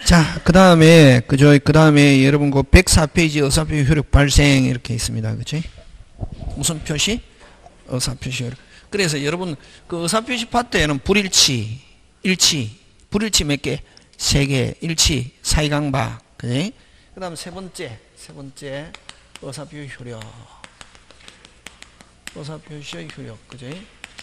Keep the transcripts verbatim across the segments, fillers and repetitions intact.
자, 그 다음에, 그죠? 그 다음에 여러분 그 백사 페이지 의사표시 효력 발생 이렇게 있습니다. 그치? 무슨 표시? 의사표시 효력. 그래서 여러분 그 의사표시 파트에는 불일치, 일치, 불일치 몇 개? 세 개, 일치, 사이강박. 그지? 그 다음 세 번째, 세 번째 의사표시 효력. 의사표시 효력. 그지?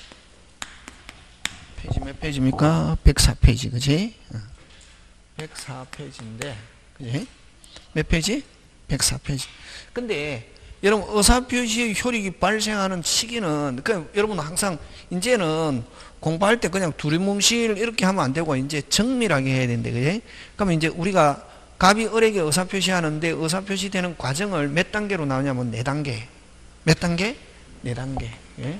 페이지 몇 페이지입니까? 백사 페이지. 그지? 백사 페이지인데, 그지? 몇 페이지? 백사 페이지. 근데, 여러분, 의사표시의 효력이 발생하는 시기는, 그, 여러분 항상, 이제는 공부할 때 그냥 두리뭉실 이렇게 하면 안 되고, 이제 정밀하게 해야 되는데, 그지? 그러면 이제 우리가 갑이 을에게 의사표시 하는데, 의사표시 되는 과정을 몇 단계로 나오냐면, 네 단계. 몇 단계? 네 단계. 예?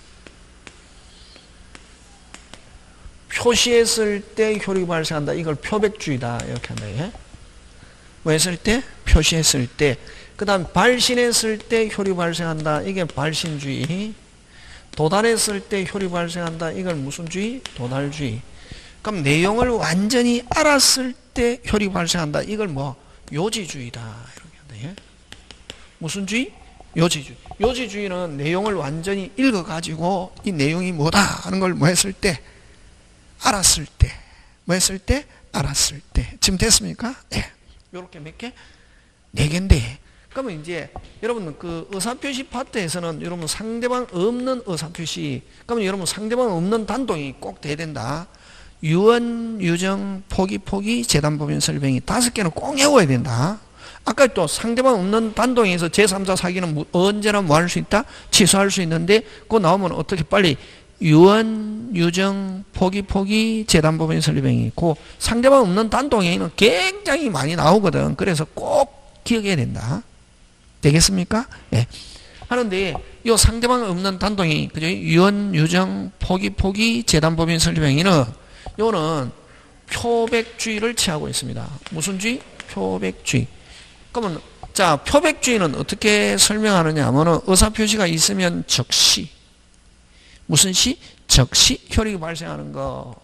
표시했을 때 효력이 발생한다. 이걸 표백주의다. 이렇게 한다. 예? 뭐 했을 때? 표시했을 때. 그 다음 발신했을 때 효력이 발생한다. 이게 발신주의. 도달했을 때 효력이 발생한다. 이걸 무슨 주의? 도달주의. 그럼 내용을 완전히 알았을 때 효력이 발생한다. 이걸 뭐? 요지주의다. 이렇게 한다. 예? 무슨 주의? 요지주의. 요지주의는 내용을 완전히 읽어가지고 이 내용이 뭐다 하는 걸 뭐 했을 때? 알았을 때. 뭐 했을 때? 알았을 때. 지금 됐습니까? 예. 네. 요렇게 몇 개? 네 개인데. 그러면 이제, 여러분, 그 의사표시 파트에서는 여러분 상대방 없는 의사표시. 그러면 여러분 상대방 없는 단동이 꼭 돼야 된다. 유언, 유정, 포기, 포기, 재단법인 설명이 다섯 개는 꼭 외워야 된다. 아까 또 상대방 없는 단동에서 제삼자 사기는 언제나 뭐 할 수 있다? 취소할 수 있는데, 그거 나오면 어떻게 빨리 유언, 유정, 포기, 포기, 재단법인 설명이 있고 상대방 없는 단동에는 굉장히 많이 나오거든. 그래서 꼭 기억해야 된다. 되겠습니까? 예. 하는데 이 상대방 없는 단동이 그죠? 유언, 유정, 포기, 포기, 재단법인 설명이는 요는 표백주의를 취하고 있습니다. 무슨 주의? 표백주의. 그러면 자, 표백주의는 어떻게 설명하느냐 하면은 의사표시가 있으면 적시. 무슨 시? 적시 효력이 발생하는 것.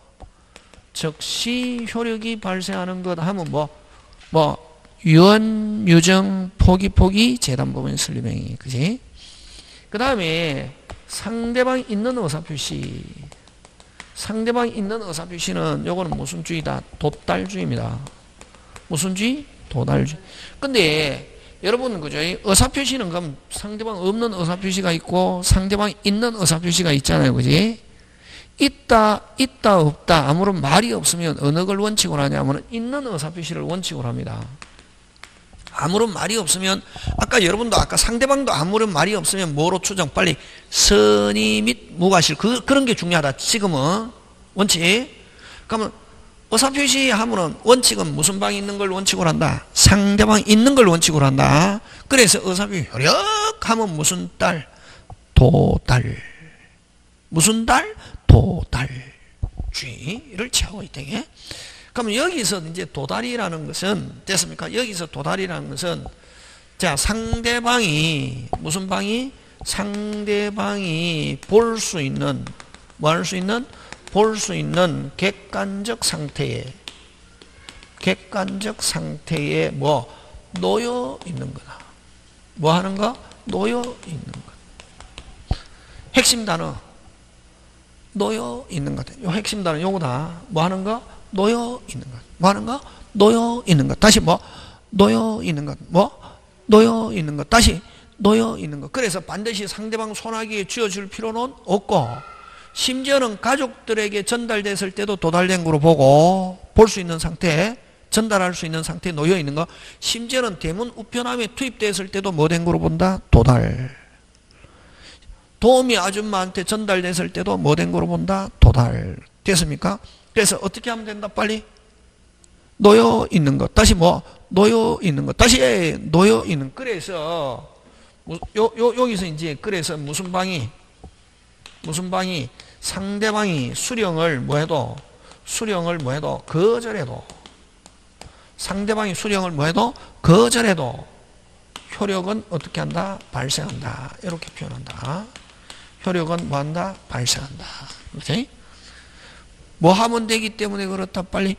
적시 효력이 발생하는 것 하면 뭐, 뭐, 유언, 유정, 포기, 포기, 재단법인 설명이. 그지? 그 다음에 상대방 있는 의사표시. 상대방 있는 의사표시는 요거는 무슨 주의다? 도달주의입니다. 무슨 주의? 도달주의. 근데 여러분, 그죠? 의사표시는 그럼 상대방 없는 의사표시가 있고 상대방 있는 의사표시가 있잖아요. 그지? 있다, 있다, 없다. 아무런 말이 없으면 어느 걸 원칙으로 하냐면 있는 의사표시를 원칙으로 합니다. 아무런 말이 없으면 아까 여러분도 아까 상대방도 아무런 말이 없으면 뭐로 추정? 빨리 선의 및 무과실. 그, 그런 게 중요하다. 지금은 원칙. 그러면 의사표시 하면은 원칙은 무슨 방이 있는 걸 원칙으로 한다? 상대방 있는 걸 원칙으로 한다. 그래서 의사표시 효력 하면 무슨 달? 도달. 무슨 달? 도달주의를 취하고 있다. 그럼 여기서 이제 도달이라는 것은 됐습니까? 여기서 도달이라는 것은 자, 상대방이 무슨 방이? 상대방이 볼 수 있는 뭐 할 수 있는? 볼 수 있는 객관적 상태에 객관적 상태에 뭐 놓여 있는 거다. 뭐 하는 거? 놓여 있는 것. 핵심 단어 놓여 있는 것. 요 핵심 단어 요거다. 뭐 하는 거? 놓여 있는 것. 뭐 하는 거? 놓여 있는 것. 다시 뭐? 놓여 있는 것. 뭐? 놓여 있는 것. 다시 놓여 있는 것. 그래서 반드시 상대방 손아귀에 쥐어줄 필요는 없고 심지어는 가족들에게 전달됐을 때도 도달된 거로 보고 볼 수 있는 상태, 전달할 수 있는 상태에 놓여 있는 거. 심지어는 대문 우편함에 투입됐을 때도 뭐 된 거로 본다? 도달. 도우미 아줌마한테 전달됐을 때도 뭐 된 거로 본다? 도달. 됐습니까? 그래서 어떻게 하면 된다? 빨리 놓여 있는 것. 다시 뭐? 놓여 있는 것. 다시 놓여 있는. 그래서 요, 요, 여기서 이제 그래서 무슨 방이 무슨 방이 상대방이 수령을 뭐 해도 수령을 뭐 해도 거절해도 상대방이 수령을 뭐 해도 거절해도 효력은 어떻게 한다? 발생한다. 이렇게 표현한다. 효력은 뭐 한다? 발생한다. 그렇지? 뭐 하면 되기 때문에 그렇다. 빨리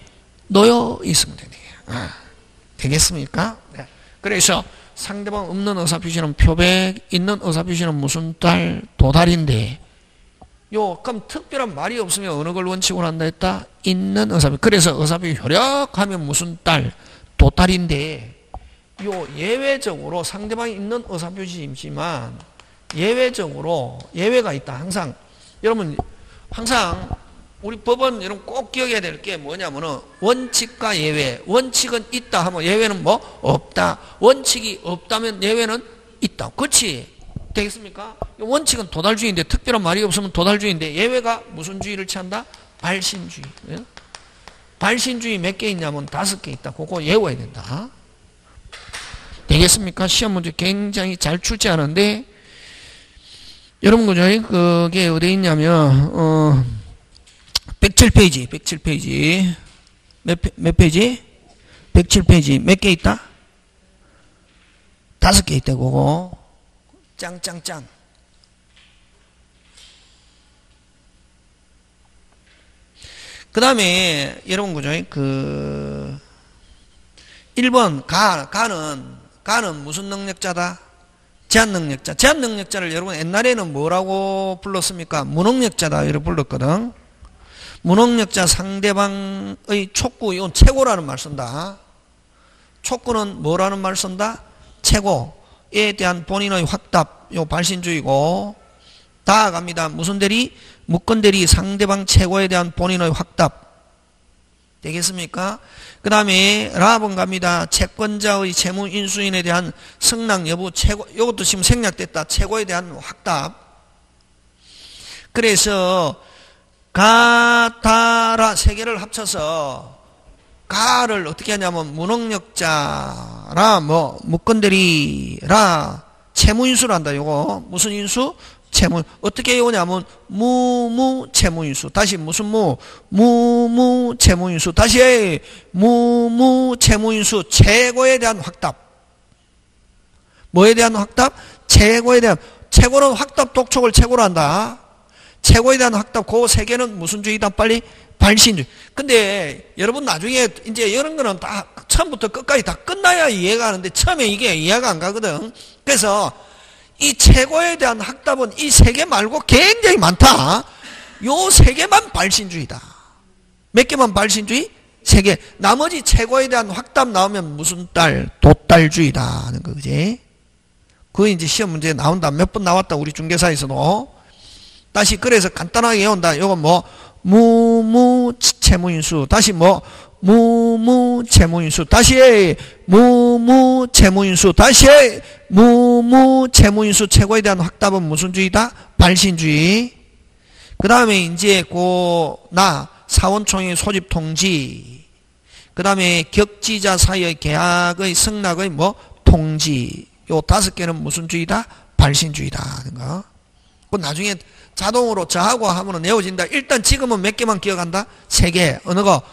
놓여 있으면 되네요. 아, 되겠습니까? 네. 그래서 상대방 없는 의사표시는 표백, 있는 의사표시는 무슨 딸, 도달인데, 요, 그럼 특별한 말이 없으면 어느 걸 원칙으로 한다 했다? 있는 의사표시. 그래서 의사표시 효력하면 무슨 딸, 도달인데, 요 예외적으로 상대방이 있는 의사표시이지만, 예외적으로, 예외가 있다. 항상, 여러분, 항상, 우리 법은 여러분 꼭 기억해야 될 게 뭐냐면은 원칙과 예외. 원칙은 있다 하면 예외는 뭐? 없다. 원칙이 없다면 예외는 있다. 그렇지? 되겠습니까? 원칙은 도달주의인데 특별한 말이 없으면 도달주의인데 예외가 무슨 주의를 취한다? 발신주의. 예? 발신주의 몇 개 있냐면 다섯 개 있다. 그거 외워야 된다. 되겠습니까? 시험 문제 굉장히 잘 출제하는데 여러분 그죠? 그게 어디 있냐면 어 백칠 페이지, 백칠 페이지. 몇, 몇 페이지? 백칠 페이지. 몇 개 있다? 다섯 개 있다, 그거. 짱짱짱. 그 다음에, 여러분, 그죠? 그, 일 번, 가, 가는, 가는 무슨 능력자다? 제한 능력자. 제한 능력자를 여러분 옛날에는 뭐라고 불렀습니까? 무능력자다. 이렇게 불렀거든. 무능력자 상대방의 촉구, 이건 최고라는 말 쓴다. 촉구는 뭐라는 말 쓴다? 최고에 대한 본인의 확답, 요 발신주의고, 다가갑니다. 무슨 대리? 무건 대리 상대방 최고에 대한 본인의 확답. 되겠습니까? 그 다음에 라번 갑니다. 채권자의 채무 인수인에 대한 승낙 여부 최고, 이것도 지금 생략됐다. 최고에 대한 확답. 그래서 가다라 세 개를 합쳐서 가를 어떻게 하냐면 무능력자라 뭐 무건대리라 채무인수를 한다. 요거 무슨 인수? 채무. 어떻게 오냐면 무무 채무인수. 다시 무슨 무? 무무 채무인수. 다시 무무 채무인수. 최고에 대한 확답. 뭐에 대한 확답? 최고에 대한. 최고는 확답 독촉을 최고로 한다. 최고에 대한 확답, 그 세 개는 무슨 주의다? 빨리? 발신주의. 근데 여러분 나중에 이제 이런 거는 다 처음부터 끝까지 다 끝나야 이해가 가는데 처음에 이게 이해가 안 가거든. 그래서 이 최고에 대한 확답은 이 세 개 말고 굉장히 많다. 요 세 개만 발신주의다. 몇 개만 발신주의? 세 개. 나머지 최고에 대한 확답 나오면 무슨 딸? 도딸주의다 하는 거, 그지? 그거 이제 시험 문제에 나온다. 몇 번 나왔다. 우리 중개사에서도. 다시 그래서 간단하게 외운다. 요거 뭐 무무 채무인수. 다시 뭐 무무 채무인수. 다시 무무 채무인수. 다시 무무 채무인수. 최고에 대한 확답은 무슨 주의다? 발신주의. 그 다음에 이제 고나 사원총회 소집 통지. 그 다음에 격지자 사이의 계약의 승낙의 뭐 통지. 요 다섯 개는 무슨 주의다? 발신주의다 하는 거. 그 나중에 자동으로 저하고 하면 내워진다. 일단 지금은 몇 개만 기억한다? 세 개. 어느 거?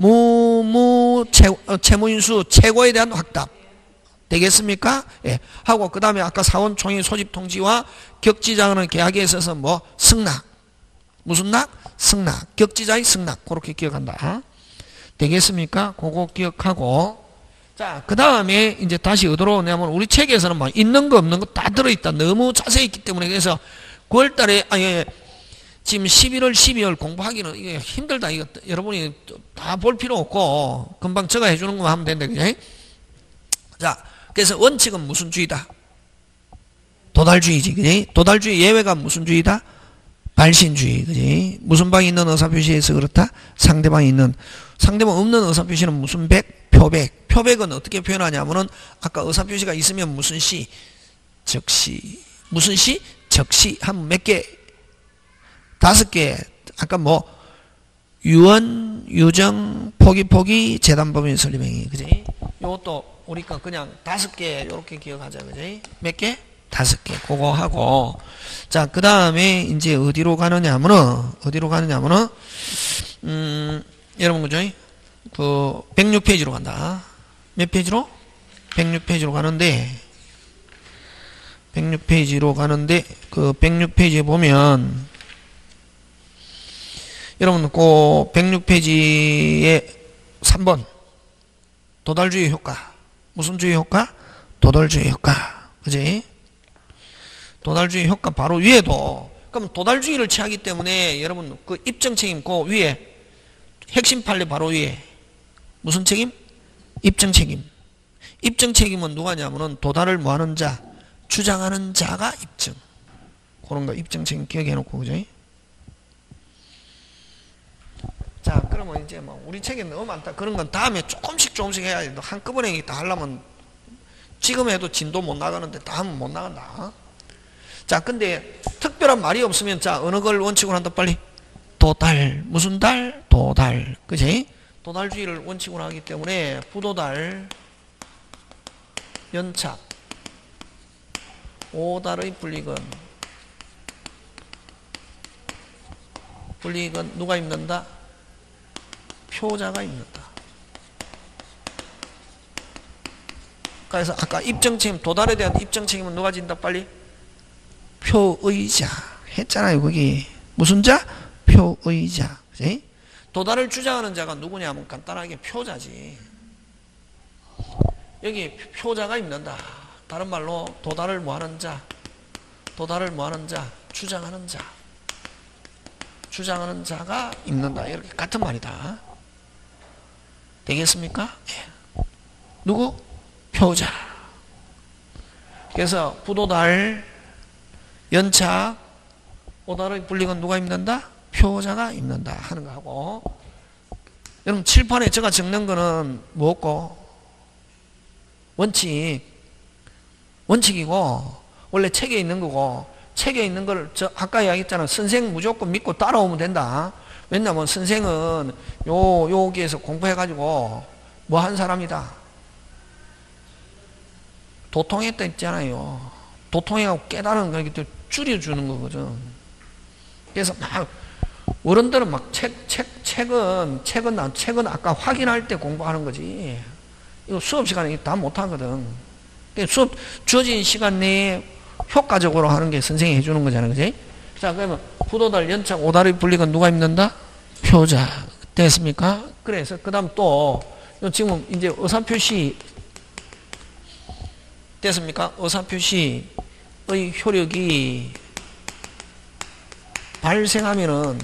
무무 채무인수 최고에 대한 확답. 되겠습니까? 예. 하고 그 다음에 아까 사원총회 소집 통지와 격지자는 계약에 있어서 뭐 승낙. 무슨 낙? 승낙. 격지자의 승낙. 그렇게 기억한다. 되겠습니까? 그거 기억하고. 자, 그 다음에 이제 다시 어디로 오냐면 우리 책에서는 막 있는 거 없는 거 다 들어있다. 너무 자세히 있기 때문에 그래서 구월 달에, 아니, 지금 십일월, 십이월 공부하기는 이게 힘들다. 이거 여러분이 다 볼 필요 없고, 금방 제가 해주는 것만 하면 된다. 그지? 자, 그래서 원칙은 무슨 주의다? 도달주의지. 그지? 도달주의 예외가 무슨 주의다? 발신주의. 그지? 무슨 방이 있는 의사표시에서 그렇다? 상대방이 있는. 상대방 없는 의사표시는 무슨 백? 표백. 표백은 어떻게 표현하냐면은 아까 의사표시가 있으면 무슨 시? 적시. 무슨 시? 적시. 한 몇 개? 다섯 개. 아까 뭐 유언, 유정, 포기, 포기, 재단법인 설립행위. 그지? 요것도 우리가 그냥 다섯 개 요렇게 기억하자. 그지? 몇 개? 다섯 개. 그거 하고. 자, 그 다음에 이제 어디로 가느냐면은 어디로 가느냐면은 음, 여러분 그죠? 그 백육 페이지로 간다. 몇 페이지로? 백육 페이지로 가는데 백육 페이지로 가는데 그 백육 페이지에 보면 여러분 그 백육 페이지에 삼 번 도달주의 효과. 무슨 주의 효과? 도달주의 효과. 그지? 도달주의 효과 바로 위에도, 그럼 도달주의를 취하기 때문에 여러분 그 입증 책임 그 위에 핵심 판례 바로 위에 무슨 책임? 입증 책임. 입증 책임은 누가냐면은 도달을 뭐하는 자, 주장하는 자가 입증. 그런 거 입증 책임 기억해 놓고, 그죠? 자, 그러면 이제 뭐 우리 책에 너무 많다. 그런 건 다음에 조금씩 조금씩 해야 돼. 한꺼번에 다 하려면 지금 해도 진도 못 나가는데 다음은 못 나간다. 자, 근데 특별한 말이 없으면 자, 어느 걸 원칙으로 한다 빨리? 도달. 무슨 달? 도달. 그지? 도달주의를 원칙으로 하기 때문에 부도달, 연착, 오달의 불이익은 불이익은 누가 입는다? 표자가 입는다. 그래서 아까 입증 책임, 도달에 대한 입증 책임은 누가 진다 빨리? 표의자 했잖아요. 거기 무슨 자? 표의자. 그치? 도달을 주장하는 자가 누구냐 하면 간단하게 표자지. 여기 표자가 입는다. 다른 말로 도달을 뭐하는 자, 도달을 뭐하는 자, 주장하는 자, 주장하는 자가 입는다. 이렇게 같은 말이다. 되겠습니까? 예. 누구? 표자. 그래서 부도달, 연착, 오달의 불이익은 누가 입는다? 표자가 입는다 하는 거하고, 여러분 칠판에 제가 적는 거는 뭐고? 원칙, 원칙이고 원래 책에 있는 거고, 책에 있는 걸 저 아까 이야기했잖아. 선생 무조건 믿고 따라오면 된다. 왜냐면 선생은 요 여기에서 공부해가지고 뭐 한 사람이다. 도통했다 있잖아요. 도통해가지고 깨달은 거 이렇게 줄여주는 거거든. 그래서 막 어른들은 막 책, 책, 책은 책은 책은 아까 확인할 때 공부하는 거지. 이거 수업 시간에 다 못하거든. 수업 주어진 시간 내에 효과적으로 하는 게 선생님이 해주는 거잖아. 그지? 자, 그러면 부도달, 연착, 오달의 불이익은 누가 입는다? 표자. 됐습니까? 그래서 그 다음 또 지금 이제 의사표시 됐습니까? 의사표시의 효력이 발생하면은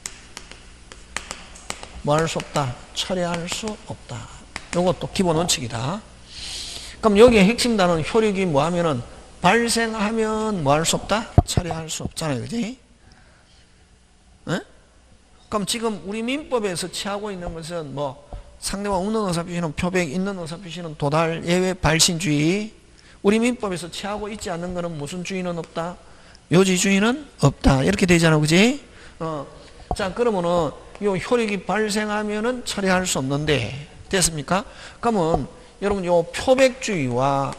뭐 할 수 없다? 철회할 수 없다. 요것도 기본 원칙이다. 그럼 여기에 핵심 단어는 효력이 뭐 하면은 발생하면 뭐 할 수 없다? 처리할 수 없잖아요. 그지? 에? 그럼 지금 우리 민법에서 취하고 있는 것은 뭐 상대방 없는 의사표시는 표백, 있는 의사표시는 도달, 예외, 발신주의. 우리 민법에서 취하고 있지 않는 것은 무슨 주의는 없다? 요지주의는 없다. 이렇게 되잖아. 그지? 어. 자, 그러면은 요 효력이 발생하면은 처리할 수 없는데 됐습니까? 그러면 여러분 요 표백주의와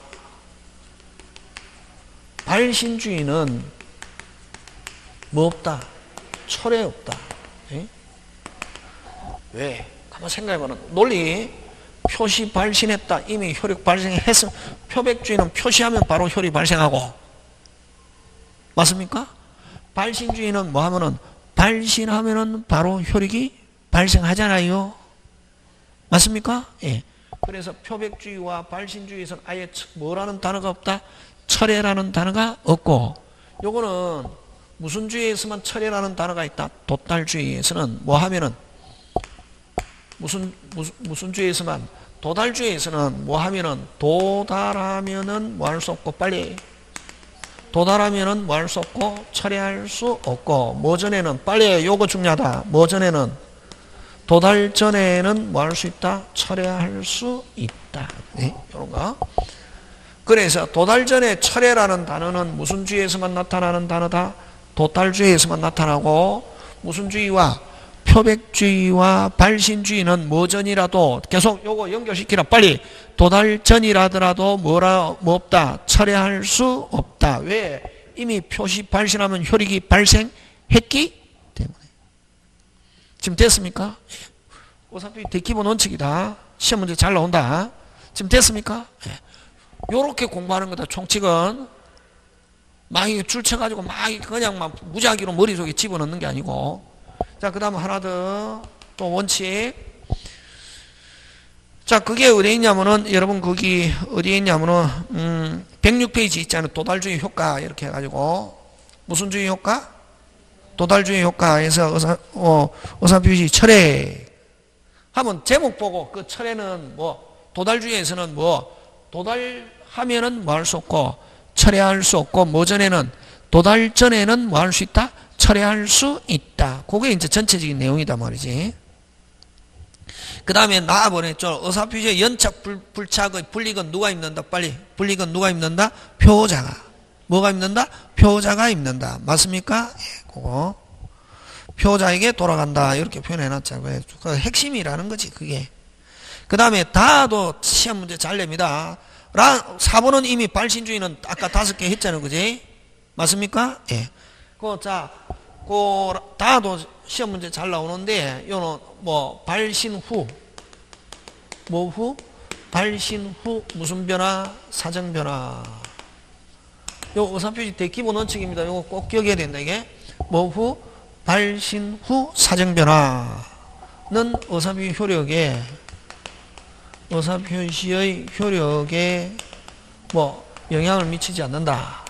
발신주의는 뭐 없다? 철회 없다. 에? 왜? 한번 생각해보면 논리 표시 발신했다. 이미 효력 발생했어. 표백주의는 표시하면 바로 효력이 발생하고 맞습니까? 발신주의는 뭐 하면은 발신하면은 바로 효력이 발생하잖아요. 맞습니까? 예. 그래서 표백주의와 발신주의에서는 아예 뭐라는 단어가 없다? 철회라는 단어가 없고, 요거는 무슨 주의에서만 철회라는 단어가 있다? 도달주의에서는 뭐 하면은 무슨 무슨 무슨 주의에서만 도달주의에서는 뭐 하면은 도달하면은 뭐 할 수 없고 빨리 도달하면은 뭐 할 수 없고 철회할 수 없고, 뭐 전에는 빨리 요거 중요하다. 뭐 전에는 도달 전에는 뭐 할 수 있다? 철회할 수 있다. 네? 이런 거. 그래서 도달 전에 철회라는 단어는 무슨 주의에서만 나타나는 단어다? 도달주의에서만 나타나고, 무슨 주의와 표백주의와 발신주의는 뭐 전이라도 계속 요거 연결시키라 빨리. 도달 전이라더라도 뭐라 뭐 없다? 철회할 수 없다. 왜? 이미 표시 발신하면 효력이 발생했기 때문에. 지금 됐습니까? 어차피 대기본 원칙이다. 시험 문제 잘 나온다. 지금 됐습니까? 요렇게 공부하는 거다. 총칙은 막 줄 쳐가지고 막 그냥 막 무작위로 머릿속에 집어넣는 게 아니고. 자, 그 다음 하나 더 또 원칙. 자, 그게 어디에 있냐면은, 여러분, 거기, 어디에 있냐면은, 음, 백육 페이지 있잖아요. 도달주의 효과, 이렇게 해가지고. 무슨 주의 효과? 도달주의 효과에서 의사, 어, 의사표시 철회. 하면 제목 보고, 그 철회는 뭐, 도달주의에서는 뭐, 도달하면은 뭐 할 수 없고, 철회할 수 없고, 뭐 전에는, 도달 전에는 뭐 할 수 있다? 철회할 수 있다. 그게 이제 전체적인 내용이다 말이지. 그 다음에 나와보냈죠. 의사표시의 연착, 불, 불착의 불이익은 누가 입는다? 빨리. 불이익은 누가 입는다? 표자가. 뭐가 입는다? 표자가 입는다. 맞습니까? 예, 그거. 표자에게 돌아간다. 이렇게 표현해놨죠. 그 핵심이라는 거지, 그게. 그 다음에 다도 시험 문제 잘 냅니다. 사 번은 이미 발신주의는 아까 다섯 개 했잖아요. 그지? 맞습니까? 예. 그, 자, 그, 다도 시험 문제 잘 나오는데, 요는 뭐, 발신 후. 뭐 후? 발신 후 무슨 변화? 사정 변화. 요 의사표시 대기본 원칙입니다. 요거 꼭 기억해야 된다, 이게. 뭐 후? 발신 후 사정 변화는 의사표시 효력에, 의사표시의 효력에 뭐, 영향을 미치지 않는다.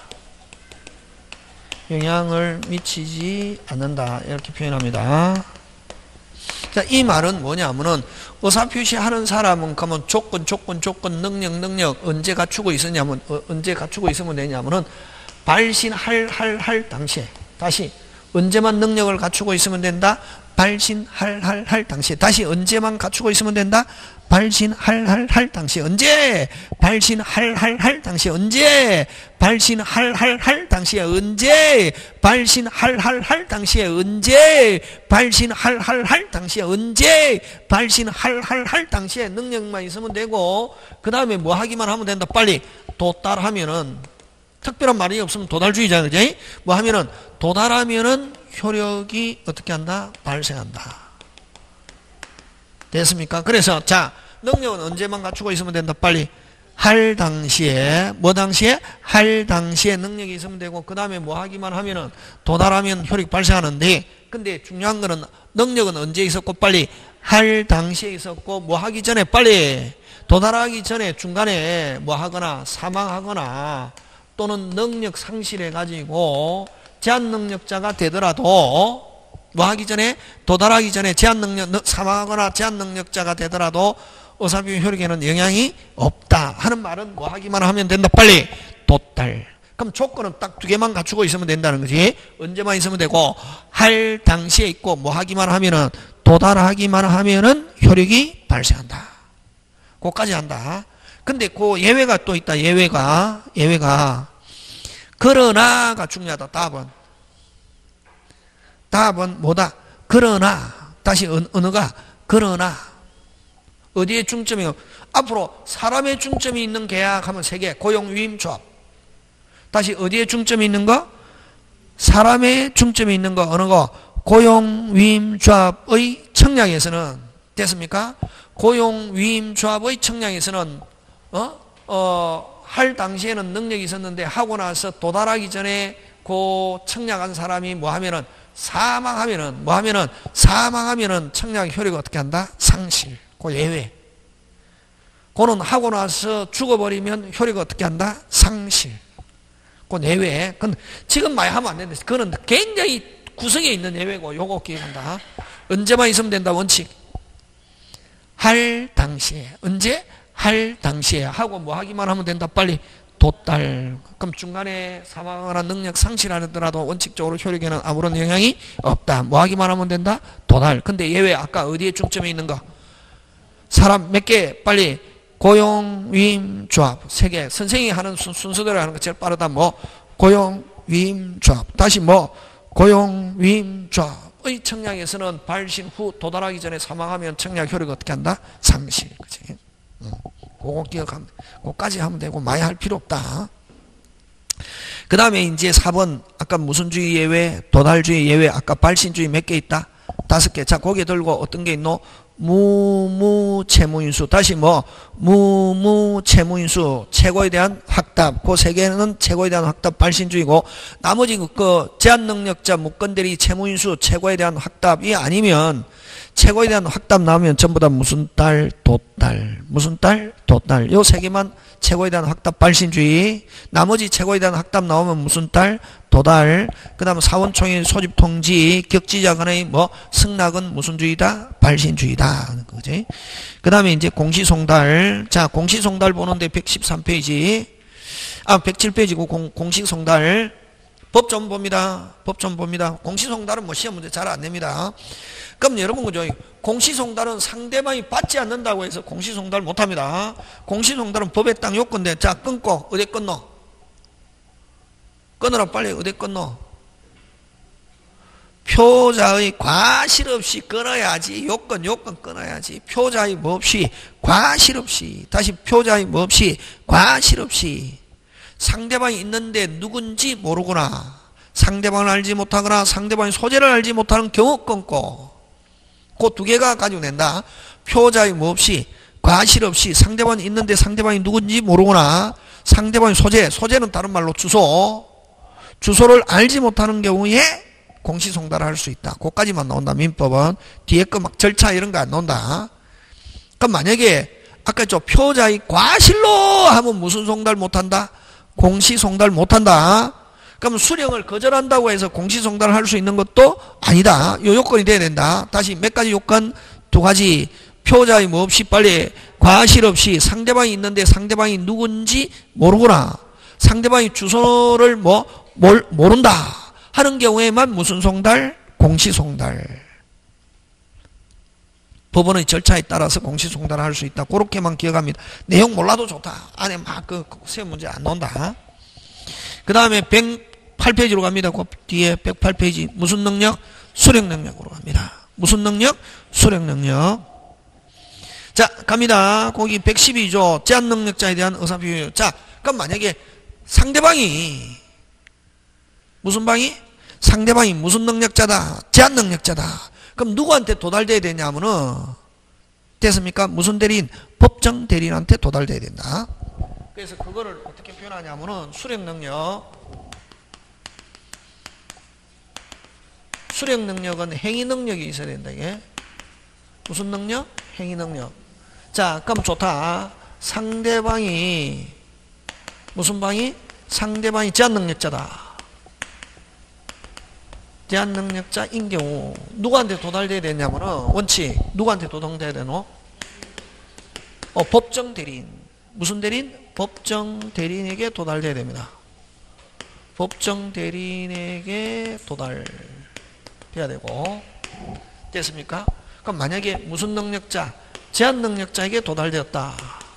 영향을 미치지 않는다. 이렇게 표현합니다. 자, 이 말은 뭐냐면은, 의사표시 하는 사람은, 그러면 조건, 조건, 조건, 능력, 능력, 언제 갖추고 있었냐면, 어, 언제 갖추고 있으면 되냐면은, 발신할, 할, 할 당시에, 다시, 언제만 능력을 갖추고 있으면 된다? 발신할, 할, 할 당시에. 다시 언제만 갖추고 있으면 된다? 발신할, 할, 할 당시에. 언제? 발신할, 할, 할 당시에. 언제? 발신할, 할, 할 당시에. 언제? 발신할, 할, 할 당시에. 언제? 발신할, 할, 할 당시에. 언제? 발신할, 할, 할 당시에. 능력만 있으면 되고, 그 다음에 뭐 하기만 하면 된다. 빨리 도달하면은, 특별한 말이 없으면 도달주의자, 그지? 뭐 하면은, 도달하면은 효력이 어떻게 한다? 발생한다. 됐습니까? 그래서, 자, 능력은 언제만 갖추고 있으면 된다? 빨리. 할 당시에, 뭐 당시에? 할 당시에 능력이 있으면 되고, 그 다음에 뭐 하기만 하면은, 도달하면 효력이 발생하는데, 근데 중요한 거는, 능력은 언제 있었고, 빨리. 할 당시에 있었고, 뭐 하기 전에 빨리. 도달하기 전에 중간에 뭐 하거나, 사망하거나, 또는 능력 상실해가지고 제한 능력자가 되더라도 뭐 하기 전에 도달하기 전에 제한 능력 사망하거나 제한 능력자가 되더라도 의사표시 효력에는 영향이 없다 하는 말은 뭐 하기만 하면 된다. 빨리 도달. 그럼 조건은 딱 두 개만 갖추고 있으면 된다는 거지. 언제만 있으면 되고 할 당시에 있고 뭐 하기만 하면은 도달하기만 하면은 효력이 발생한다. 그거까지 한다. 근데 그 예외가 또 있다. 예외가 예외가 그러나가 중요하다. 답은 답은 뭐다? 그러나 다시 언어가 그러나 어디에 중점이요? 앞으로 사람의 중점이 있는 계약하면 세 개. 고용, 위임, 조합. 다시 어디에 중점이 있는 거? 사람의 중점이 있는 거 어느 거? 고용, 위임, 조합의 청량에서는 됐습니까? 고용, 위임, 조합의 청량에서는 어? 어, 할 당시에는 능력이 있었는데 하고 나서 도달하기 전에 그 청량한 사람이 뭐 하면은 사망하면은 뭐 하면은 사망하면은 청량 효력이 어떻게 한다? 상실. 그 예외. 그는 하고 나서 죽어버리면 효력이 어떻게 한다? 상실. 그 예외. 그건 지금 많이 하면 안 되는데 그거는 굉장히 구석에 있는 예외고 요거 기억한다. 언제만 있으면 된다 원칙. 할 당시에. 언제? 할 당시에 하고 뭐 하기만 하면 된다. 빨리 도달. 그럼 중간에 사망하거나 능력 상실하더라도 원칙적으로 효력에는 아무런 영향이 없다. 뭐 하기만 하면 된다. 도달. 근데 예외 아까 어디에 중점에 있는 거? 사람 몇 개? 빨리 고용, 위임, 조합 세 개. 선생님이 하는 순, 순서대로 하는 거 제일 빠르다. 뭐 고용, 위임, 조합. 다시 뭐 고용, 위임, 조합의 청량에서는 발신 후 도달하기 전에 사망하면 청량 효력이 어떻게 한다? 상실. 그치? 응. 그거 기억하면, 그거까지 하면 되고, 많이 할 필요 없다. 그 다음에 이제 사 번, 아까 무슨 주의 예외, 도달주의 예외, 아까 발신주의 몇 개 있다? 다섯 개. 자, 거기에 들고 어떤 게 있노? 무무채무인수. 다시 뭐 무무채무인수. 최고에 대한 확답. 그 세 개는 최고에 대한 확답 발신주의고, 나머지 그 제한능력자 무건대리 채무인수 최고에 대한 확답이 아니면, 최고에 대한 확답 나오면 전부 다 무슨 딸, 도딸, 무슨 딸, 도딸. 요 세 개만 최고에 대한 확답 발신주의. 나머지 최고에 대한 확답 나오면 무슨 딸, 도달. 그 다음 사원총회 소집 통지, 격지자 간의 뭐 승낙은 무슨 주의다? 발신주의다 하는 거지. 그 다음에 이제 공시송달. 자, 공시송달 보는데 백십삼 페이지. 아, 백칠 페이지고 공, 공시송달. 법 좀 봅니다. 법 좀 봅니다. 공시송달은 뭐 시험 문제 잘 안 냅니다. 그럼 여러분 그죠? 공시송달은 상대방이 받지 않는다고 해서 공시송달 못합니다. 공시송달은 법에 딱 요건데, 자, 끊고 어디 끊노? 끊으라 빨리. 어디 끊노? 표자의 과실 없이 끊어야지. 요건 요건 끊어야지. 표자의 뭐 없이 과실 없이. 다시 표자의 뭐 없이 과실 없이. 상대방이 있는데 누군지 모르거나 상대방을 알지 못하거나 상대방의 소재를 알지 못하는 경우 끊고, 그 두 개가 가지고 낸다. 표자의 뭐 없이 과실 없이. 상대방이 있는데 상대방이 누군지 모르거나 상대방의 소재, 소재는 다른 말로 주소, 주소를 알지 못하는 경우에 공시송달을 할 수 있다. 그까지만 나온다. 민법은 뒤에 거 막 절차 이런 거 안 나온다. 그럼 만약에 아까 저 표자의 과실로 하면 무슨 송달 못한다? 공시송달 못한다. 그럼 수령을 거절한다고 해서 공시송달을 할 수 있는 것도 아니다. 요 요건이 돼야 된다. 다시 몇 가지 요건? 두 가지. 표자의 뭐 없이 빨리 과실 없이. 상대방이 있는데 상대방이 누군지 모르거나 상대방이 주소를 뭐 뭘 모른다 하는 경우에만 무슨 송달? 공시송달. 법원의 절차에 따라서 공시송달을 할 수 있다. 그렇게만 기억합니다. 내용 몰라도 좋다. 안에 막 그 시험 문제 안 나온다. 그 다음에 백팔 페이지로 갑니다. 그 뒤에 백팔 페이지. 무슨 능력? 수령 능력으로 갑니다. 무슨 능력? 수령 능력. 자, 갑니다. 거기 백십이조. 제한 능력자에 대한 의사표현. 자, 그럼 만약에 상대방이 무슨 방이? 상대방이 무슨 능력자다? 제한 능력자다. 그럼 누구한테 도달돼야 되냐면은, 됐습니까? 무슨 대리인? 법정 대리인한테 도달돼야 된다. 그래서 그거를 어떻게 표현하냐면은 수령 능력. 수령 능력은 행위 능력이 있어야 된다. 이게 무슨 능력? 행위 능력. 자, 그럼 좋다. 상대방이 무슨 방이? 상대방이 제한 능력자다. 제한 능력자인 경우 누구한테 도달돼야 되냐면은 원칙 누구한테 도달돼야 되노? 어, 법정 대리인. 무슨 대리인? 법정 대리인에게 도달돼야 됩니다. 법정 대리인에게 도달돼야 되고. 됐습니까? 그럼 만약에 무슨 능력자? 제한 능력자에게 도달되었다.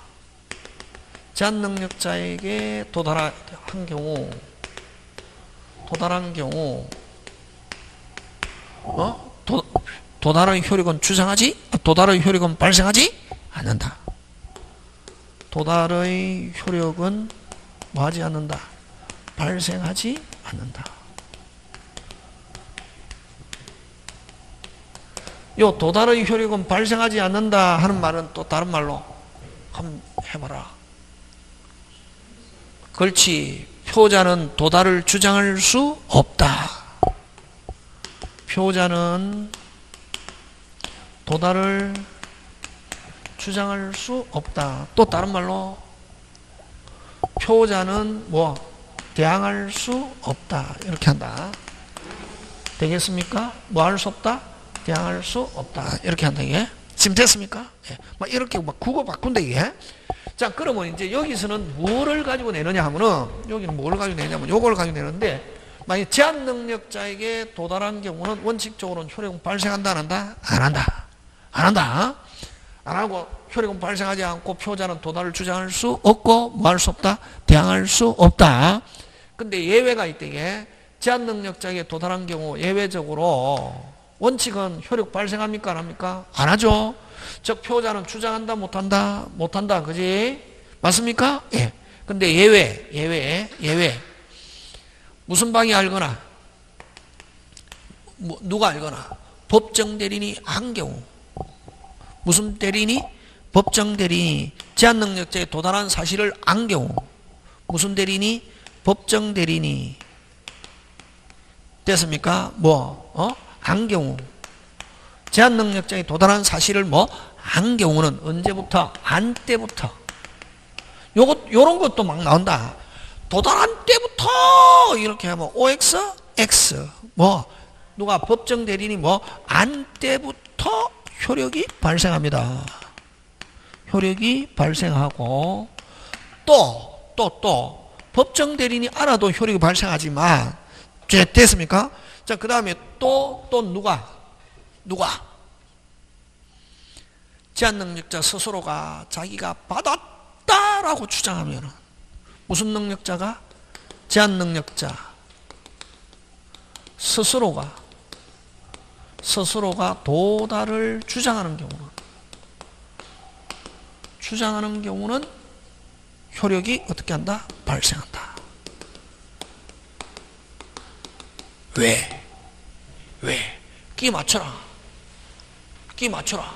제한 능력자에게 도달한 경우, 도달한 경우, 어? 도, 도달의 효력은 주장하지? 도달의 효력은 발생하지? 않는다. 도달의 효력은 뭐하지 않는다? 발생하지 않는다. 요 도달의 효력은 발생하지 않는다 하는 말은 또 다른 말로 한번 해봐라. 그렇지. 표자는 도달을 주장할 수 없다. 표자는 도달을 주장할 수 없다. 또 다른 말로 표자는 뭐 대항할 수 없다. 이렇게 한다. 되겠습니까? 뭐 할 수 없다? 대항할 수 없다. 이렇게 한다. 이게 지금 됐습니까? 예. 막 이렇게 막 국어 바꾼다 이게. 자, 그러면 이제 여기서는 뭐를 가지고 내느냐 하면은, 여기는 뭘 가지고 내냐면 요걸 가지고 내는데, 만약 제한 능력자에게 도달한 경우는 원칙적으로는 효력은 발생한다 안 한다? 안 한다. 안 한다. 안 하고 효력은 발생하지 않고 표자는 도달을 주장할 수 없고 뭐 할 수 없다? 대항할 수 없다. 근데 예외가 있대게. 제한 능력자에게 도달한 경우 예외적으로 원칙은 효력 발생합니까 안 합니까? 안 하죠. 즉 표자는 주장한다 못한다? 못한다. 그지? 맞습니까? 예. 근데 예외, 예외, 예외. 무슨 방이 알거나 뭐, 누가 알거나 법정 대리인이 한 경우, 무슨 대리니? 법정 대리니. 제한 능력자에 도달한 사실을 안 경우. 무슨 대리니? 법정 대리니. 됐습니까? 뭐, 어? 안 경우. 제한 능력자에 도달한 사실을 뭐? 안 경우는 언제부터? 안 때부터. 요것, 요런 것도 막 나온다. 도달한 때부터 이렇게 하면 오엑스, X. 뭐, 누가 법정 대리니 뭐, 안 때부터 효력이 발생합니다. 효력이 발생하고, 또, 또, 또, 법정 대리인이 알아도 효력이 발생하지만, 됐습니까? 자, 그 다음에 또, 또 누가? 누가? 제한 능력자 스스로가 자기가 받았다라고 주장하면, 무슨 능력자가? 제한 능력자 스스로가, 스스로가 도달을 주장하는 경우는, 주장하는 경우는 효력이 어떻게 한다? 발생한다. 왜? 왜? 끼 맞춰라. 끼 맞춰라.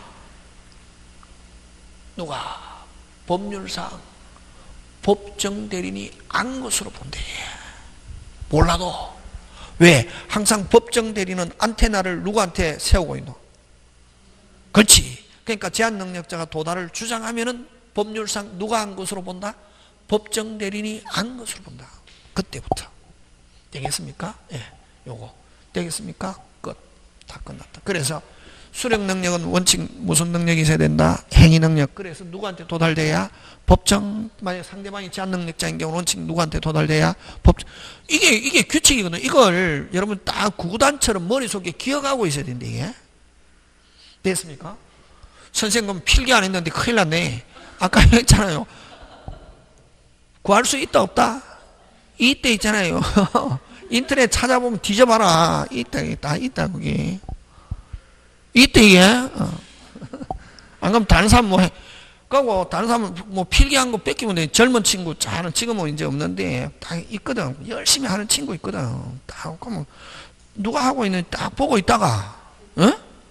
누가? 법률상 법정 대리인이 안 것으로 본대. 몰라도. 왜? 항상 법정 대리인은 안테나를 누구한테 세우고 있노? 그렇지. 그러니까 제한 능력자가 도달을 주장하면은 법률상 누가 한 것으로 본다? 법정 대리인이 한 것으로 본다. 그때부터. 되겠습니까? 예. 요거. 되겠습니까? 끝. 다 끝났다. 그래서 수령 능력은 원칙 무슨 능력이 있어야 된다? 행위 능력. 그래서 누구한테 도달돼야? 법정, 만약 상대방이 제한 능력자인 경우는 원칙 누구한테 도달돼야? 법정. 이게, 이게 규칙이거든요. 이걸 여러분 딱 구구단처럼 머릿속에 기억하고 있어야 된다, 이게. 됐습니까? 선생님 필기 안 했는데 큰일 났네. 아까 했잖아요. 구할 수 있다 없다? 이때 있잖아요. 인터넷 찾아보면 뒤져봐라. 있다 있다 있다 그게. 이때 이게. 어. 안 그러면 다른 사람 뭐 해. 그리고 다른 사람은 뭐 필기한 거 뺏기면 돼. 젊은 친구 잘하는 지금은 이제 없는데 다 있거든. 열심히 하는 친구 있거든. 딱 그러면 누가 하고 있는지 딱 보고 있다가, 어?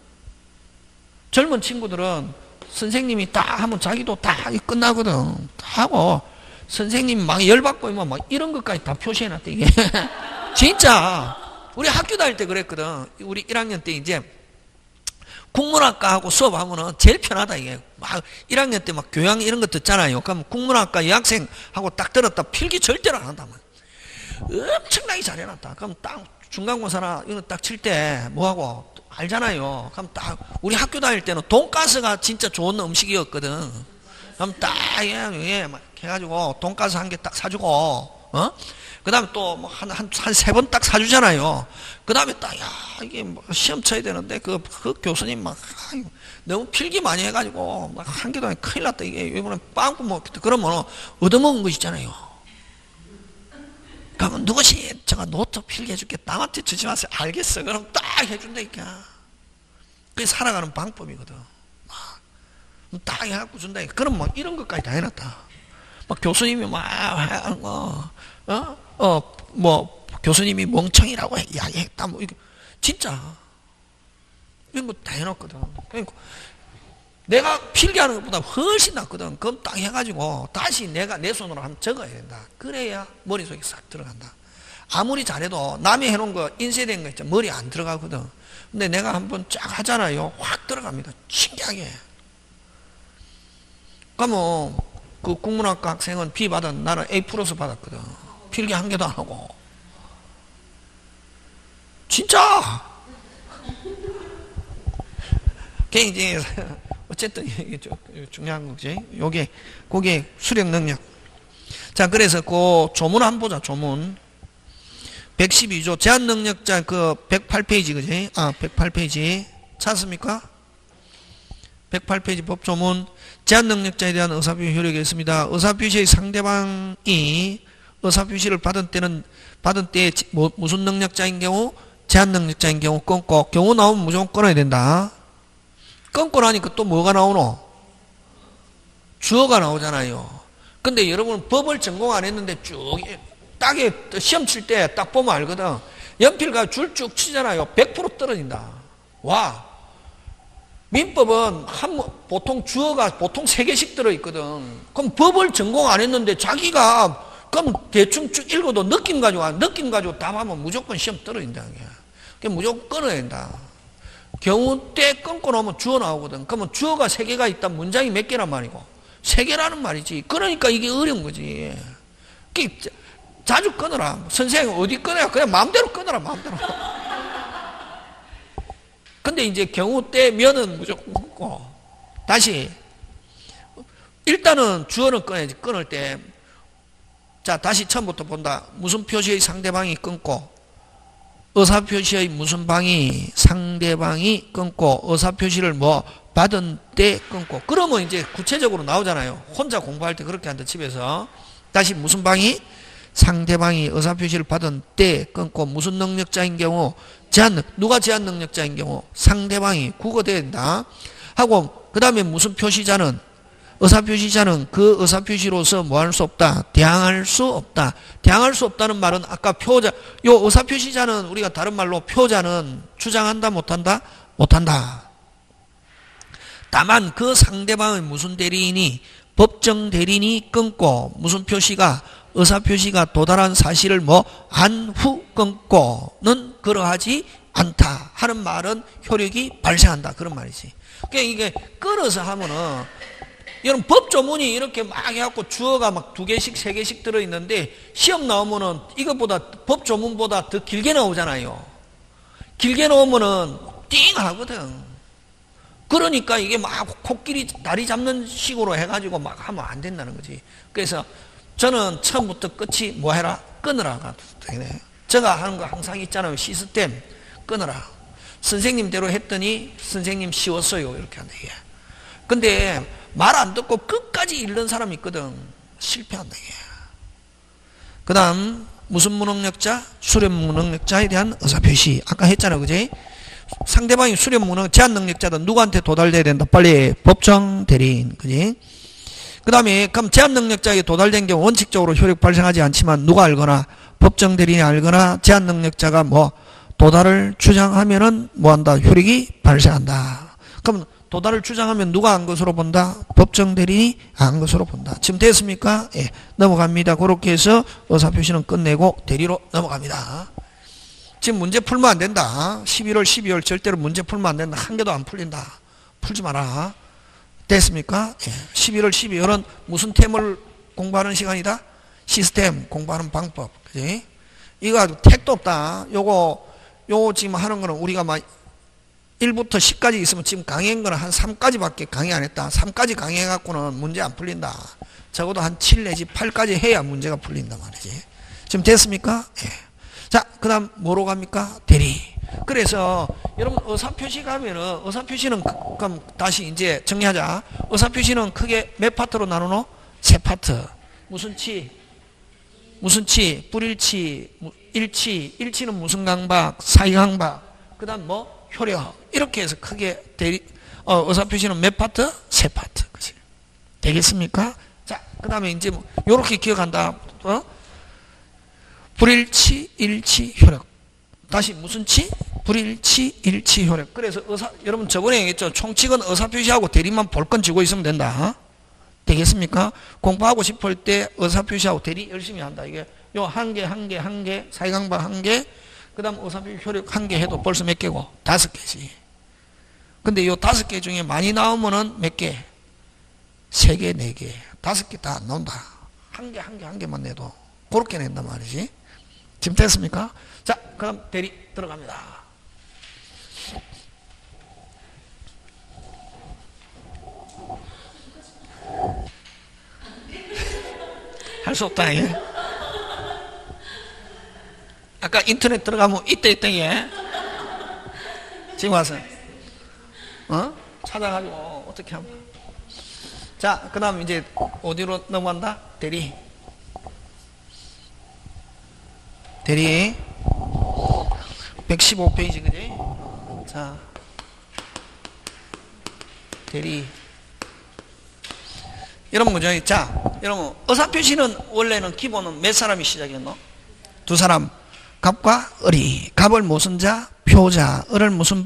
젊은 친구들은 선생님이 딱 하면 자기도 딱 끝나거든. 다 하고 선생님이 막 열받고 있으면 막 이런 것까지 다 표시해놨대, 이게. 진짜. 우리 학교 다닐 때 그랬거든. 우리 일 학년 때 이제 국문학과하고 수업하면은 제일 편하다, 이게. 막 일 학년 때 막 교양 이런 거 듣잖아요. 그럼 국문학과 여학생하고 딱 들었다 필기 절대로 안 한다. 엄청나게 잘해놨다. 그럼 딱 중간고사나 이런 거 딱 칠 때 뭐하고 알잖아요. 그럼 딱 우리 학교 다닐 때는 돈가스가 진짜 좋은 음식이었거든. 그럼 딱 예, 예, 막 해가지고 돈가스 한 개 딱 사주고, 어? 그 다음에 또 뭐 한 한 한 세 번 딱 사주잖아요. 그 다음에 딱 야 이게 뭐 시험 쳐야 되는데 그, 그 교수님 막 아유, 너무 필기 많이 해가지고 막 한 개도 아니고 큰일 났다, 이게. 이번에 빵꾸 뭐 그러면 얻어먹은 거 있잖아요. 그러면 누구시 제가 노트 필기 해줄게. 남한테 주지 마세요. 알겠어. 그럼 딱 해준다니까. 그게 살아가는 방법이거든. 딱 해갖고 준다니까. 그럼 막 이런 것까지 다 해놨다. 막 교수님이 막, 어, 어, 어, 뭐, 교수님이 멍청이라고 이야기했다. 뭐, 이거, 진짜. 이런 거 다 해놨거든. 그러니까 내가 필기하는 것보다 훨씬 낫거든. 그럼 딱 해가지고 다시 내가 내 손으로 한번 적어야 된다. 그래야 머릿속에 싹 들어간다. 아무리 잘해도 남이 해놓은 거 인쇄된 거 있잖아. 머리 안 들어가거든. 근데 내가 한번 쫙 하잖아요. 확 들어갑니다. 신기하게. 그러면 그 국문학과 학생은 B 받은 나는 A 플러스 받았거든. 필기 한 개도 안 하고. 진짜. 그게 이제 어쨌든 이게 중요한 거지. 요게 그게 수령 능력. 자, 그래서 그 조문 한번 보자. 조문 백십이 조 제한 능력자 그 백팔 페이지 그지? 아, 백팔 페이지 찾습니까? 백팔 페이지 법조문. 제한 능력자에 대한 의사표시 효력이 있습니다. 의사표시의 상대방이 의사표시를 받은 때는 받은 때에 뭐, 무슨 능력자인 경우? 제한 능력자인 경우 끊고, 경우 나오면 무조건 끊어야 된다. 끊고 나니까 또 뭐가 나오노? 주어가 나오잖아요. 근데 여러분 법을 전공 안 했는데 쭉 딱에 시험 칠 때 딱 보면 알거든. 연필과 줄 쭉 치잖아요. 백 퍼센트 떨어진다. 와. 민법은 한, 보통 주어가 보통 세 개씩 들어있거든. 그럼 법을 전공 안 했는데 자기가 그럼 대충 쭉 읽어도 느낌 가지고 느낌 가지고 답하면 무조건 시험 떨어진다. 그게 무조건 끊어야 된다. 경우 때 끊고 나오면 주어 나오거든. 그러면 주어가 세 개가 있다. 문장이 몇 개란 말이고 세 개라는 말이지. 그러니까 이게 어려운 거지. 자주 끊어라. 선생님 어디 끊어야 그냥 마음대로 끊어라. 마음대로. 근데 이제 경우 때면은 무조건 끊고. 다시 일단은 주어는 끊어야지. 끊을 때 자 다시 처음부터 본다. 무슨 표시의 상대방이 끊고 의사표시의 무슨 방이 상대방이 끊고 의사표시를 뭐 받은 때 끊고. 그러면 이제 구체적으로 나오잖아요. 혼자 공부할 때 그렇게 한다. 집에서 다시 무슨 방이 상대방이 의사표시를 받은 때 끊고 무슨 능력자인 경우 제한, 누가 제한 능력자인 경우 상대방이 국어돼야 된다 하고 그 다음에 무슨 표시자는 의사표시자는 그 의사표시로서 뭐 할 수 없다? 대항할 수 없다. 대항할 수 없다는 말은 아까 표자, 요 의사표시자는 우리가 다른 말로 표자는 주장한다 못한다? 못한다. 다만 그 상대방의 무슨 대리인이 법정 대리인이 끊고 무슨 표시가 의사표시가 도달한 사실을 뭐 안 후 끊고는 그러하지 않다 하는 말은 효력이 발생한다. 그런 말이지. 그러니까 이게 끊어서 하면은 여러분 법조문이 이렇게 막 해갖고 주어가 막 두 개씩 세 개씩 들어있는데 시험 나오면은 이것보다 법조문보다 더 길게 나오잖아요. 길게 나오면은 띵 하거든. 그러니까 이게 막 코끼리 다리 잡는 식으로 해가지고 막 하면 안 된다는 거지. 그래서 저는 처음부터 끝이 뭐 해라? 끊으라가 되네. 제가 하는 거 항상 있잖아요. 시스템 끊어라. 선생님대로 했더니 선생님 쉬웠어요. 이렇게 한다. 근데 말 안 듣고 끝까지 읽는 사람이 있거든. 실패한다. 그 다음 무슨 무능력자? 수련 무능력자에 대한 의사표시. 아까 했잖아. 그지? 상대방이 수련 무능 제한 능력자다. 누구한테 도달돼야 된다? 빨리 법정 대리인. 그지? 그 다음에 그럼 제한 능력자에게 도달된 경우 원칙적으로 효력 발생하지 않지만 누가 알거나 법정 대리인이 알거나 제한 능력자가 뭐 도달을 주장하면은 뭐한다? 효력이 발생한다. 그럼 도달을 주장하면 누가 안 것으로 본다? 법정 대리인이 안 것으로 본다. 지금 됐습니까? 예, 넘어갑니다. 그렇게 해서 의사표시는 끝내고 대리로 넘어갑니다. 지금 문제 풀면 안 된다. 십일월, 십이월 절대로 문제 풀면 안 된다. 한 개도 안 풀린다. 풀지 마라. 됐습니까? 예. 십일월, 십이월은 무슨 템을 공부하는 시간이다? 시스템 공부하는 방법. 그지? 이거 아주 택도 없다. 요거, 요거 지금 하는 거는 우리가 막 일부터 십까지 있으면 지금 강의한 거는 한 삼까지밖에 강의 안 했다. 삼까지 강의해갖고는 문제 안 풀린다. 적어도 한 칠 내지 팔까지 해야 문제가 풀린단 말이지. 지금 됐습니까? 예. 자, 그 다음 뭐로 갑니까? 대리. 그래서 여러분 의사표시 가면은 의사표시는 그럼 다시 이제 정리하자. 의사표시는 크게 몇 파트로 나누노? 세 파트. 무슨 치? 무슨 치? 불일치, 일치. 일치는 무슨 강박? 사이강박. 그 다음 뭐? 효력. 이렇게 해서 크게 대리, 어, 의사표시는 몇 파트? 세 파트. 그치? 되겠습니까? 자, 그 다음에 이제 뭐, 요렇게 기억한다. 어? 불일치, 일치, 효력. 다시 무슨 치? 불일치, 일치, 효력. 그래서 의사, 여러분 저번에 얘기했죠. 총칙은 의사표시하고 대리만 볼 건 쥐고 있으면 된다. 되겠습니까? 공부하고 싶을 때 의사표시하고 대리 열심히 한다. 이게 요 한 개, 한 개, 한 개, 사이강박 한 개, 그 다음 의사표시 효력 한 개 해도 벌써 몇 개고? 다섯 개지. 근데 요 다섯 개 중에 많이 나오면은 몇 개? 세 개, 네 개. 다섯 개 다 안 나온다. 한 개, 한 개, 한 개만 내도 그렇게 낸단 말이지. 지금 됐습니까? 자, 그럼 대리 들어갑니다. 할 수 없다. 예. 아까 인터넷 들어가면 이때 이때 예. 지금 와서 어? 찾아가지고 어떻게 하면. 자, 그 다음 이제 어디로 넘어간다? 대리. 대리 백십오 페이지 그지? 자, 대리. 여러분 그죠? 자, 여러분 의사표시는 원래는 기본은 몇 사람이 시작했노? 두 사람. 갑과 을이. 갑을 무슨 자? 표자. 을을 무슨 방?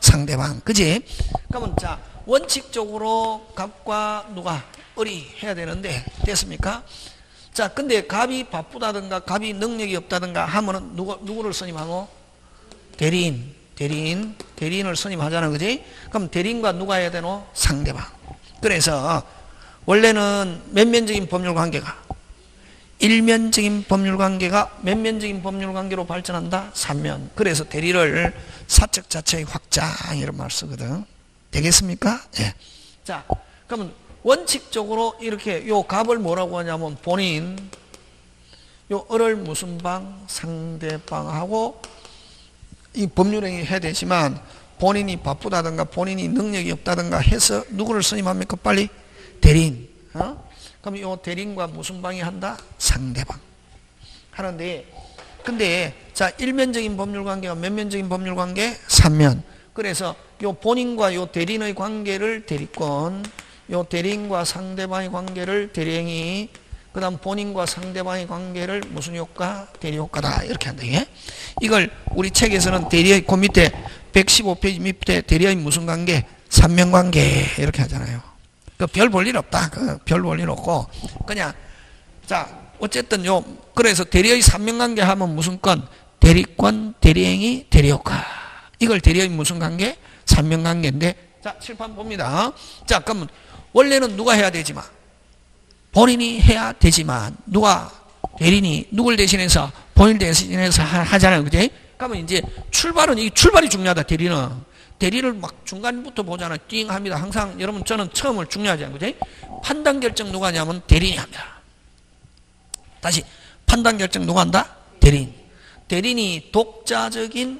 상대방. 그지? 그러면 자, 원칙적으로 갑과 누가 을이 해야 되는데 됐습니까? 자, 근데 갑이 바쁘다든가 갑이 능력이 없다든가 하면은 누구, 누구를 선임하고? 대리인, 대리인, 대리인을 선임하잖아. 그지? 그럼 대리인과 누가 해야 되노? 상대방. 그래서 원래는 몇면적인 법률 관계가 일면적인 법률 관계가 몇면적인 법률 관계로 발전한다? 삼면. 그래서 대리를 사적 자체의 확장 이런 말 쓰거든. 되겠습니까? 예. 자, 그러면 원칙적으로 이렇게 요 갑을 뭐라고 하냐면 본인, 요 을을 무슨 방? 상대방하고 이 법률행위 해야 되지만 본인이 바쁘다든가 본인이 능력이 없다든가 해서 누구를 선임합니까? 빨리 대리인. 어? 그럼 요 대리인과 무슨 방이 한다? 상대방. 하는데 근데 자, 일면적인 법률 관계가 몇면적인 법률 관계? 삼면. 그래서 요 본인과 요 대리인의 관계를 대리권, 요 대리인과 상대방의 관계를 대리행위, 그 다음 본인과 상대방의 관계를 무슨 효과? 대리효과다. 이렇게 한다. 이게. 이걸 우리 책에서는 대리의, 그 밑에 백십오 페이지 밑에 대리의 무슨 관계? 삼면관계. 이렇게 하잖아요. 그 별 볼 일 없다. 그 별 볼 일 없고. 그냥, 자, 어쨌든 요, 그래서 대리의 삼면관계 하면 무슨 건? 대리권, 대리행위, 대리효과. 이걸 대리의 무슨 관계? 삼면관계인데, 자, 칠판 봅니다. 자, 그러면 원래는 누가 해야 되지만, 본인이 해야 되지만, 누가, 대리인이 누굴 대신해서, 본인 대신해서 하잖아요. 그지? 그러면 이제 출발은, 이 출발이 중요하다, 대리는. 대리를 막 중간부터 보잖아요. 띵 합니다. 항상, 여러분, 저는 처음을 중요하지 않아요. 그지? 판단 결정 누가 하냐면 대리인이 합니다. 다시, 판단 결정 누가 한다? 대리인. 대리인이 독자적인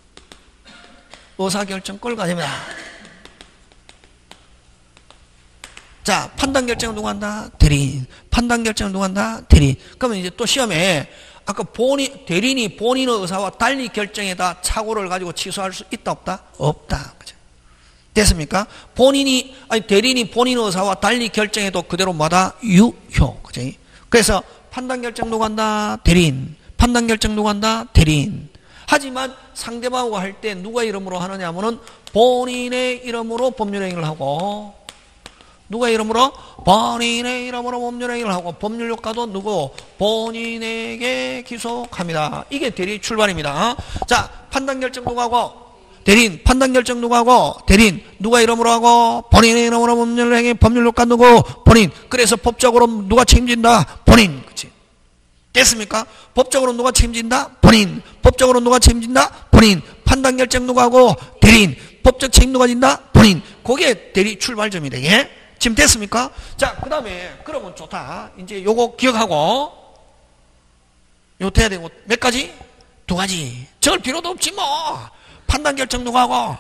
의사결정권을 가집니다. 자, 판단 결정을 누가 한다? 대리인. 판단 결정을 누가 한다? 대리인. 그러면 이제 또 시험에 아까 본인, 대리인이 본인의 의사와 달리 결정에다 착오를 가지고 취소할 수 있다, 없다? 없다. 그죠? 됐습니까? 본인이, 아니, 대리인이 본인의 의사와 달리 결정해도 그대로 마다 유효. 그죠? 그래서 판단 결정 누가 한다? 대리인. 판단 결정 누가 한다? 대리인. 하지만 상대방하고 할 때 누가 이름으로 하느냐 하면은 본인의 이름으로 법률행위를 하고, 누가 이름으로? 본인의 이름으로 법률행위를 하고, 법률효과도 누구? 본인에게 기속합니다. 이게 대리 출발입니다. 자, 판단결정 누가 하고? 대리인. 판단결정 누가 하고? 대리인. 누가 이름으로 하고? 본인의 이름으로 법률행위, 법률효과 누구? 본인. 그래서 법적으로 누가 책임진다? 본인. 그치? 됐습니까? 법적으로 누가 책임진다? 본인. 법적으로 누가 책임진다? 본인. 판단결정 누가 하고? 대리인. 법적 책임 누가 진다? 본인. 그게 대리 출발점이 되게. 지금 됐습니까? 자, 그 다음에, 그러면 좋다. 이제 요거 기억하고, 요 돼야 되고, 몇 가지? 두 가지. 적을 필요도 없지 뭐. 판단 결정 누가 하고?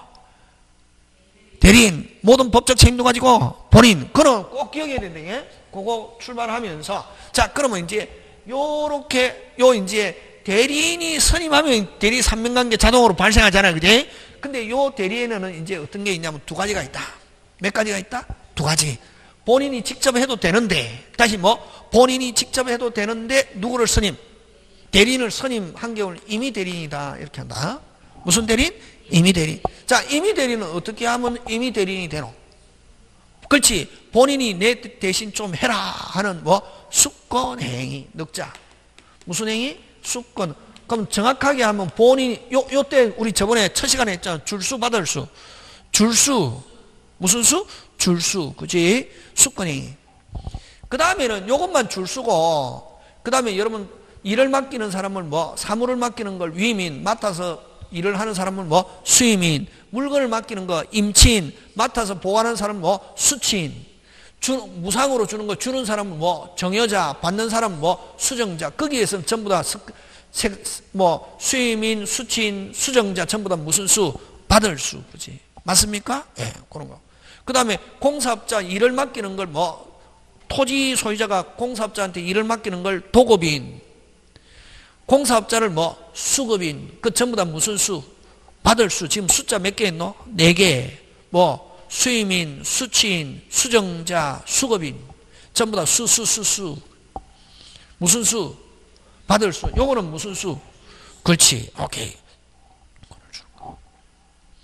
대리인. 모든 법적 책임도 가지고, 본인. 그럼 꼭 기억해야 된다. 그거 출발하면서. 자, 그러면 이제, 요렇게, 요 이제, 대리인이 선임하면 대리 삼면관계 자동으로 발생하잖아요. 그지? 근데 요 대리인에는 이제 어떤 게 있냐면 두 가지가 있다. 몇 가지가 있다? 두 가지. 본인이 직접 해도 되는데, 다시 뭐, 본인이 직접 해도 되는데, 누구를 선임? 대리인을 선임한 경우는 임의 대리인이다. 이렇게 한다. 무슨 대리인? 임의 대리인. 자, 임의 대리인은 어떻게 하면 임의 대리인이 되노? 그렇지. 본인이 내 대신 좀 해라 하는 뭐, 수권행위. 늑자. 무슨 행위? 수권. 그럼 정확하게 하면 본인이, 요, 요 때 우리 저번에 첫 시간에 했잖아. 줄수, 받을 수. 줄수. 무슨 수? 줄수. 그치? 수권행위. 그 다음에는 요것만 줄수고, 그 다음에 여러분, 일을 맡기는 사람을 뭐, 사물을 맡기는 걸 위민, 맡아서 일을 하는 사람을 뭐, 수임인, 물건을 맡기는 거, 임치인, 맡아서 보관하는 사람은 뭐, 수치인, 주, 무상으로 주는 거 주는 사람은 뭐, 정여자, 받는 사람은 뭐, 수정자. 거기에서는 전부 다, 세, 뭐, 수임인, 수치인, 수정자, 전부 다 무슨 수? 받을 수. 그치? 맞습니까? 예, 네, 그런 거. 그 다음에 공사업자 일을 맡기는 걸 뭐, 토지 소유자가 공사업자한테 일을 맡기는 걸 도급인, 공사업자를 뭐, 수급인, 그 전부 다 무슨 수? 받을 수. 지금 숫자 몇 개 있노? 네 개. 뭐, 수임인, 수치인, 수정자, 수급인. 전부 다 수, 수, 수, 수. 무슨 수? 받을 수. 요거는 무슨 수? 그렇지. 오케이.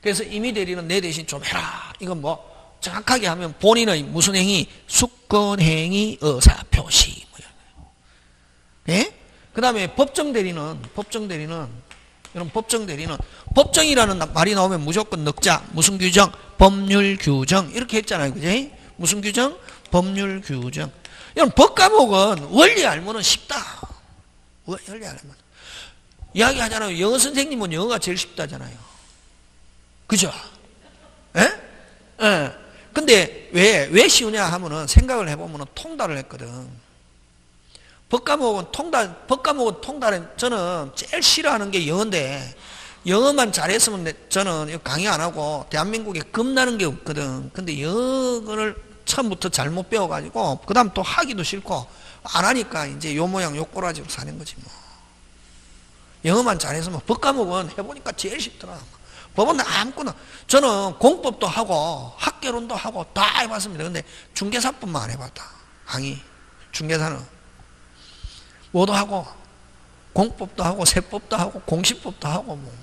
그래서 임의 대리는 내 대신 좀 해라. 이건 뭐 정확하게 하면 본인의 무슨 행위? 수권행위 의사표시. 예? 그 다음에 법정 대리는, 법정 대리는, 여러분 법정 대리는, 법정이라는 말이 나오면 무조건 넣자. 무슨 규정? 법률 규정. 이렇게 했잖아요. 그지? 무슨 규정? 법률 규정. 여러분 법 과목은 원리 알면은 쉽다. 원리 알면. 이야기 하잖아요. 영어 선생님은 영어가 제일 쉽다잖아요. 그죠? 예? 예. 근데 왜, 왜 쉬우냐 하면은 생각을 해보면은 통달을 했거든. 법과목은 통달, 법과목은 통달은 저는 제일 싫어하는 게 영어인데, 영어만 잘했으면 저는 강의 안 하고 대한민국에 겁나는 게 없거든. 근데 영어를 처음부터 잘못 배워가지고, 그 다음 또 하기도 싫고, 안 하니까 이제 요 모양 요 꼬라지로 사는 거지 뭐. 영어만 잘했으면 법과목은 해보니까 제일 쉽더라. 법은 아무거나, 저는 공법도 하고 학개론도 하고 다 해봤습니다. 근데 중개사법만 안 해봤다. 강의 중개사는 뭐도 하고 공법도 하고 세법도 하고 공시법도 하고 뭐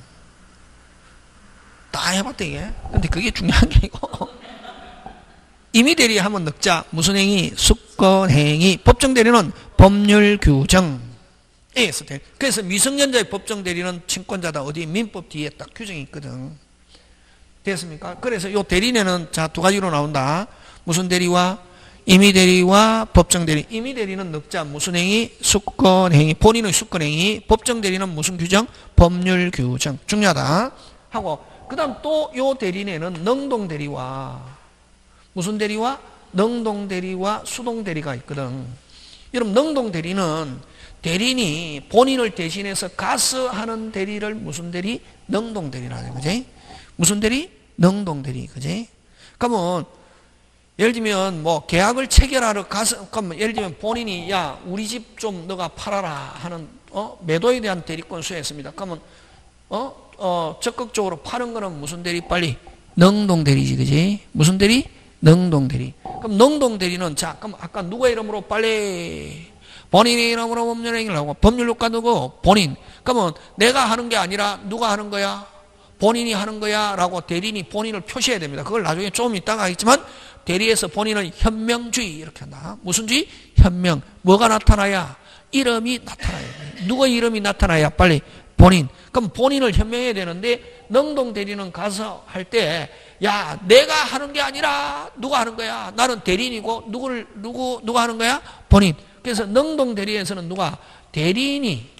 다 해봤다 이게. 근데 그게 중요한 게 아니고 임의 대리 하면 넣자. 무슨 행위? 수권행위. 법정 대리는 법률 규정. 그래서 미성년자의 법정 대리는 친권자다. 어디 민법 뒤에 딱 규정이 있거든. 됐습니까? 그래서 요 대리내는 자 두 가지로 나온다. 무슨 대리와 임의 대리와 법정 대리. 임의 대리는 넣자. 무슨 행위? 수권행위. 본인의 수권행위. 법정 대리는 무슨 규정? 법률 규정. 중요하다. 하고 그 다음 또 요 대리내는 능동 대리와 무슨 대리와? 능동 대리와 수동 대리가 있거든. 여러분 능동 대리는 대리인이 본인을 대신해서 가서 하는 대리를 무슨 대리? 능동 대리라는 거지. 무슨 대리? 능동 대리. 그지? 그러면 예를 들면 뭐 계약을 체결하러 가서 그러면 예를 들면 본인이 야 우리 집 좀 너가 팔아라 하는 어 매도에 대한 대리권 수여했습니다. 그러면 어, 어 적극적으로 파는 거는 무슨 대리? 빨리 능동 대리지. 그지? 무슨 대리? 능동 대리. 그럼 능동 대리는 자 그럼 아까 누구 이름으로 빨리 본인의 이름으로 법률행위를 하고 법률효과 누구? 본인. 그러면 내가 하는 게 아니라 누가 하는 거야? 본인이 하는 거야 라고 대리인이 본인을 표시해야 됩니다. 그걸 나중에 좀 이따가 하겠지만 대리에서 본인은 현명주의 이렇게 한다. 무슨 주의? 현명. 뭐가 나타나야? 이름이 나타나야 돼. 누구의 이름이 나타나야? 빨리 본인. 그럼 본인을 현명해야 되는데 능동 대리는 가서 할 때 야 내가 하는 게 아니라 누가 하는 거야? 나는 대리인이고 누구를 누구 누가 하는 거야? 본인. 그래서 능동 대리에서는 누가? 대리인이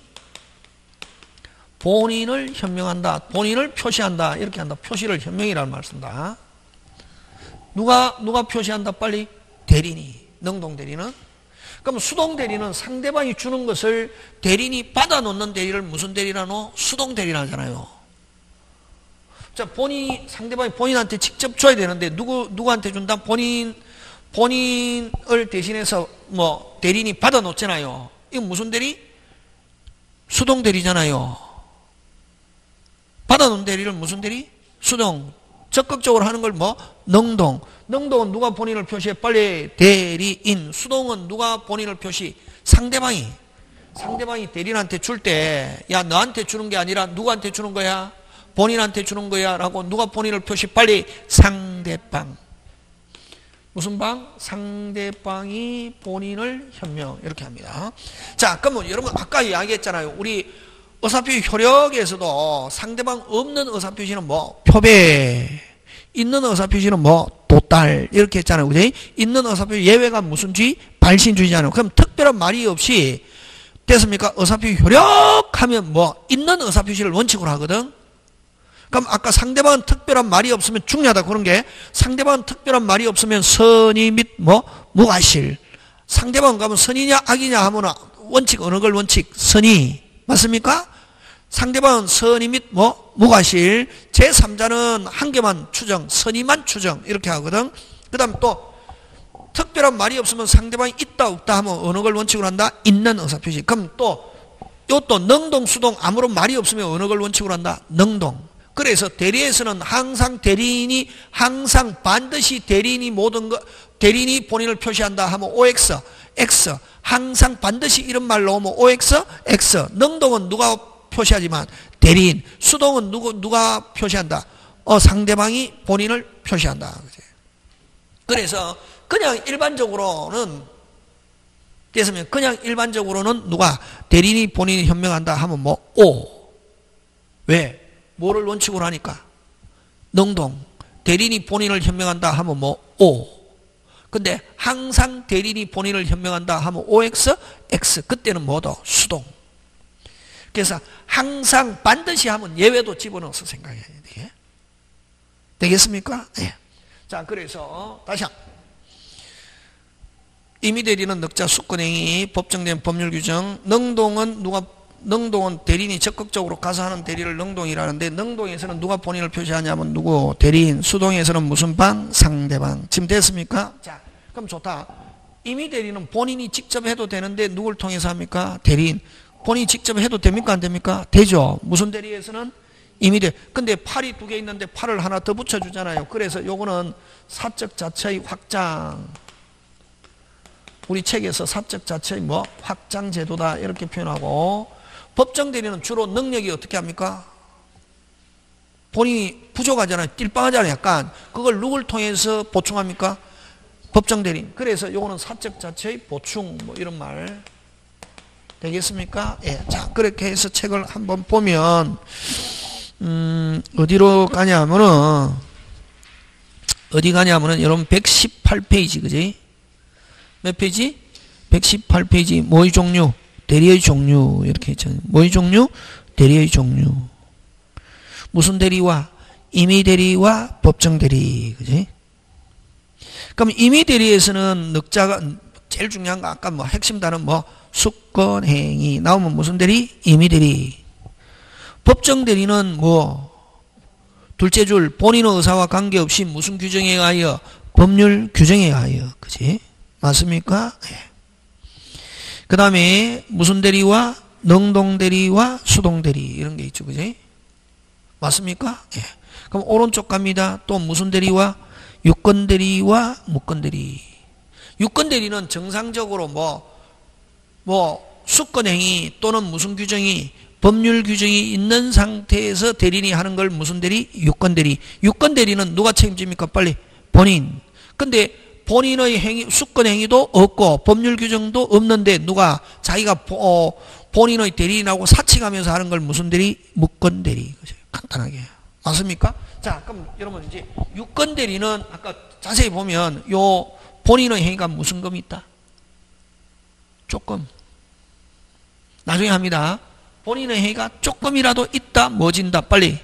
본인을 현명한다. 본인을 표시한다. 이렇게 한다. 표시를 현명이라는 말을 쓴다. 누가 누가 표시한다? 빨리 대리인이. 능동 대리는. 그럼 수동 대리는 상대방이 주는 것을 대리인이 받아놓는 대리를 무슨 대리라노? 수동 대리라 하잖아요. 자, 본인이 상대방이 본인한테 직접 줘야 되는데 누구 누구한테 준다? 본인 본인을 대신해서 뭐 대리인이 받아놓잖아요. 이건 무슨 대리? 수동 대리잖아요. 받아놓은 대리를 무슨 대리? 수동. 적극적으로 하는 걸 뭐? 능동. 능동은 누가 본인을 표시해? 빨리 대리인. 수동은 누가 본인을 표시? 상대방이. 상대방이 대리인한테 줄 때 야 너한테 주는 게 아니라 누구한테 주는 거야? 본인한테 주는 거야 라고 누가 본인을 표시? 빨리 상대방. 무슨 방? 상대방이 본인을 현명. 이렇게 합니다. 자, 그러면 여러분 아까 이야기했잖아요. 우리 의사표시 효력에서도 상대방 없는 의사표시는 뭐? 표배. 있는 의사표시는 뭐? 도달. 이렇게 했잖아요. 그지? 있는 의사표시 예외가 무슨 주의? 발신주의잖아요. 그럼 특별한 말이 없이 됐습니까? 의사표시 효력하면 뭐? 있는 의사표시를 원칙으로 하거든. 그럼 아까 상대방은 특별한 말이 없으면 중요하다 그런 게 상대방은 특별한 말이 없으면 선의 및 뭐? 무과실. 상대방은 가면 선이냐 악이냐 하면 원칙 어느 걸 원칙? 선의. 맞습니까? 상대방은 선의 및 뭐? 무과실. 제삼자는 한 개만 추정, 선의만 추정 이렇게 하거든. 그 다음 또 특별한 말이 없으면 상대방이 있다 없다 하면 어느 걸 원칙으로 한다? 있는 의사표시. 그럼 또 이것도 능동 수동 아무런 말이 없으면 어느 걸 원칙으로 한다? 능동. 그래서 대리에서는 항상 대리인이 항상 반드시 대리인이 모든 거 대리인이 본인을 표시한다 하면 오엑스 X 항상 반드시 이런 말 나오면 오엑스 X. 능동은 누가 표시하지만 대리인. 수동은 누구 누가 표시한다? 어, 상대방이 본인을 표시한다. 그치? 그래서 그냥 일반적으로는 됐으면 그냥 일반적으로는 누가 대리인이 본인이 현명한다 하면 뭐 오. 왜? 뭐를 원칙으로 하니까? 능동. 대리인이 본인을 현명한다 하면 뭐 오. 근데 항상 대리인이 본인을 현명한다 하면 오엑스, X. 그때는 뭐도? 수동. 그래서 항상 반드시 하면 예외도 집어넣어서 생각해야 돼. 되겠습니까? 예. 자, 그래서 다시 한 임의대리는 늑자 수권행위 법정된 법률 규정. 능동은 누가 능동은 대리인이 적극적으로 가서 하는 대리를 능동이라는데 능동에서는 누가 본인을 표시하냐면 누구? 대리인. 수동에서는 무슨 방? 상대방. 지금 됐습니까? 자, 그럼 좋다. 임의대리는 본인이 직접 해도 되는데 누굴 통해서 합니까? 대리인. 본인이 직접 해도 됩니까? 안 됩니까? 되죠. 무슨 대리에서는? 임의대. 근데 팔이 두 개 있는데 팔을 하나 더 붙여주잖아요. 그래서 요거는 사적 자체의 확장. 우리 책에서 사적 자체의 뭐? 확장 제도다. 이렇게 표현하고. 법정 대리는 주로 능력이 어떻게 합니까? 본인이 부족하잖아요. 띨빵하잖아요. 약간. 그걸 누굴 통해서 보충합니까? 법정 대리인. 그래서 요거는 사적 자체의 보충. 뭐 이런 말. 되겠습니까? 예. 자, 그렇게 해서 책을 한번 보면, 음, 어디로 가냐면은, 어디 가냐면은, 여러분 백십팔 페이지, 그지? 몇 페이지? 백십팔 페이지. 뭐의 종류? 대리의 종류. 이렇게 있잖아요. 뭐의 종류? 대리의 종류. 무슨 대리와? 임의 대리와 법정 대리. 그지? 그럼 임의 대리에서는 늑자가, 제일 중요한 거, 아까 뭐 핵심 단어 뭐, 수권행위. 나오면 무슨 대리? 임의 대리. 법정 대리는 뭐, 둘째 줄, 본인의 의사와 관계없이 무슨 규정에 의하여? 법률 규정에 의하여. 그지? 맞습니까? 예. 그 다음에 무슨 대리와 능동 대리와 수동 대리 이런 게 있죠. 그지? 맞습니까? 예. 그럼 오른쪽 갑니다. 또 무슨 대리와 유권 대리와 무권 대리. 유권 대리는 정상적으로 뭐, 뭐, 수권행위 또는 무슨 규정이 법률 규정이 있는 상태에서 대리인이 하는 걸 무슨 대리? 유권 대리. 유권 대리는 누가 책임집니까? 빨리. 본인. 근데 본인의 행위, 수권 행위도 없고 법률 규정도 없는데 누가 자기가 어, 본인의 대리인하고 사칭하면서 하는 걸 무슨 대리? 무권 대리. 간단하게. 맞습니까? 자, 그럼 여러분 이제 유권 대리는 아까 자세히 보면 요 본인의 행위가 무슨 금이 있다? 조금. 나중에 합니다. 본인의 행위가 조금이라도 있다. 뭐 진다? 빨리.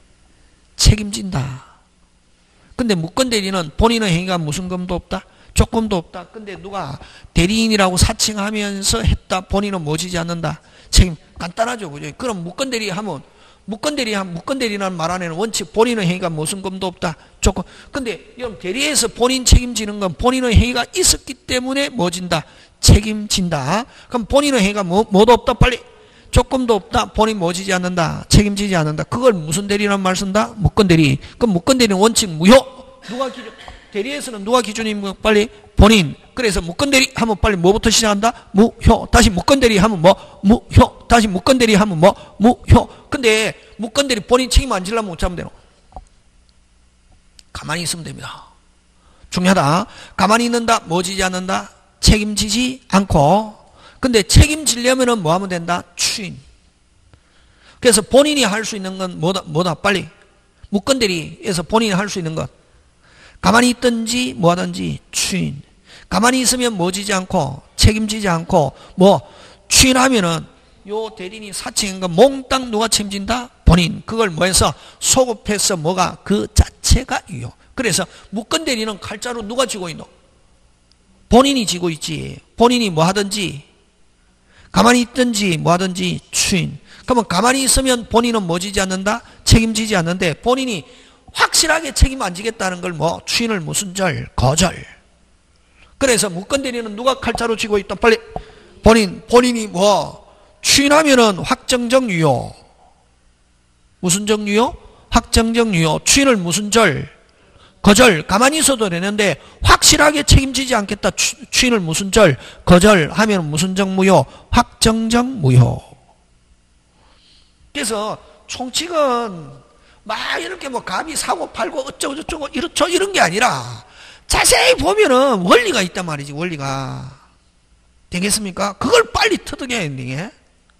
책임진다. 근데 무권 대리는 본인의 행위가 무슨 금도 없다? 조금도 없다. 근데 누가 대리인이라고 사칭하면서 했다. 본인은 뭐 지지 않는다? 책임. 간단하죠. 그죠? 그럼 무권 대리 하면 무권 대리 하면 무권 대리라는 말 안에는 원칙 본인의 행위가 무슨 금도 없다. 조금. 근데 여러분 대리에서 본인 책임지는 건 본인의 행위가 있었기 때문에 뭐 진다? 책임진다. 그럼 본인의 행위가 뭐, 뭐도 없다. 빨리. 조금도 없다. 본인 뭐 지지 않는다. 책임지지 않는다. 그걸 무슨 대리라는 말 쓴다? 무권 대리. 그럼 무권 대리는 원칙 무효. 누가 기준? 대리에서는 누가 기준입니까? 빨리 본인. 그래서 무권 대리 하면 빨리 뭐부터 시작한다? 무효. 다시 무권 대리 하면 뭐? 무효. 다시 무권 대리 하면 뭐? 무효. 근데 무권 대리 본인 책임 안 지려면 어쩌면 되노? 가만히 있으면 됩니다. 중요하다. 가만히 있는다. 뭐 지지 않는다? 책임지지 않고. 근데 책임지려면은 뭐 하면 된다? 추인. 그래서 본인이 할 수 있는 건 뭐다? 뭐다? 빨리. 무권 대리에서 본인이 할 수 있는 것. 가만히 있든지 뭐 하든지 추인. 가만히 있으면 뭐 지지 않고 책임지지 않고 뭐 추인하면은 요 대리인이 사칭한 거 몽땅 누가 책임진다? 본인. 그걸 뭐해서 소급해서 뭐가 그 자체가 유효. 그래서 무권 대리는 칼자루 누가 쥐고 있노? 본인이 쥐고 있지. 본인이 뭐 하든지 가만히 있든지 뭐 하든지 추인. 그러면 가만히 있으면 본인은 뭐 지지 않는다? 책임지지 않는데 본인이 확실하게 책임 안 지겠다는 걸 뭐 추인을 무슨 절? 거절. 그래서 무권 대리는 누가 칼자루 쥐고 있다? 빨리 본인. 본인이 뭐 추인하면은 확정적 유효. 무슨 적 유효? 확정적 유효. 추인을 무슨 절? 거절. 가만히 있어도 되는데 확실하게 책임지지 않겠다. 추인을 무슨 절? 거절하면 무슨 적 무효? 확정적 무효. 그래서 총칙은 막 이렇게 뭐 갑이 사고 팔고 어쩌고 저쩌고 이렇죠 이런 게 아니라 자세히 보면은 원리가 있단 말이지. 원리가 되겠습니까? 그걸 빨리 터득해야 되는데.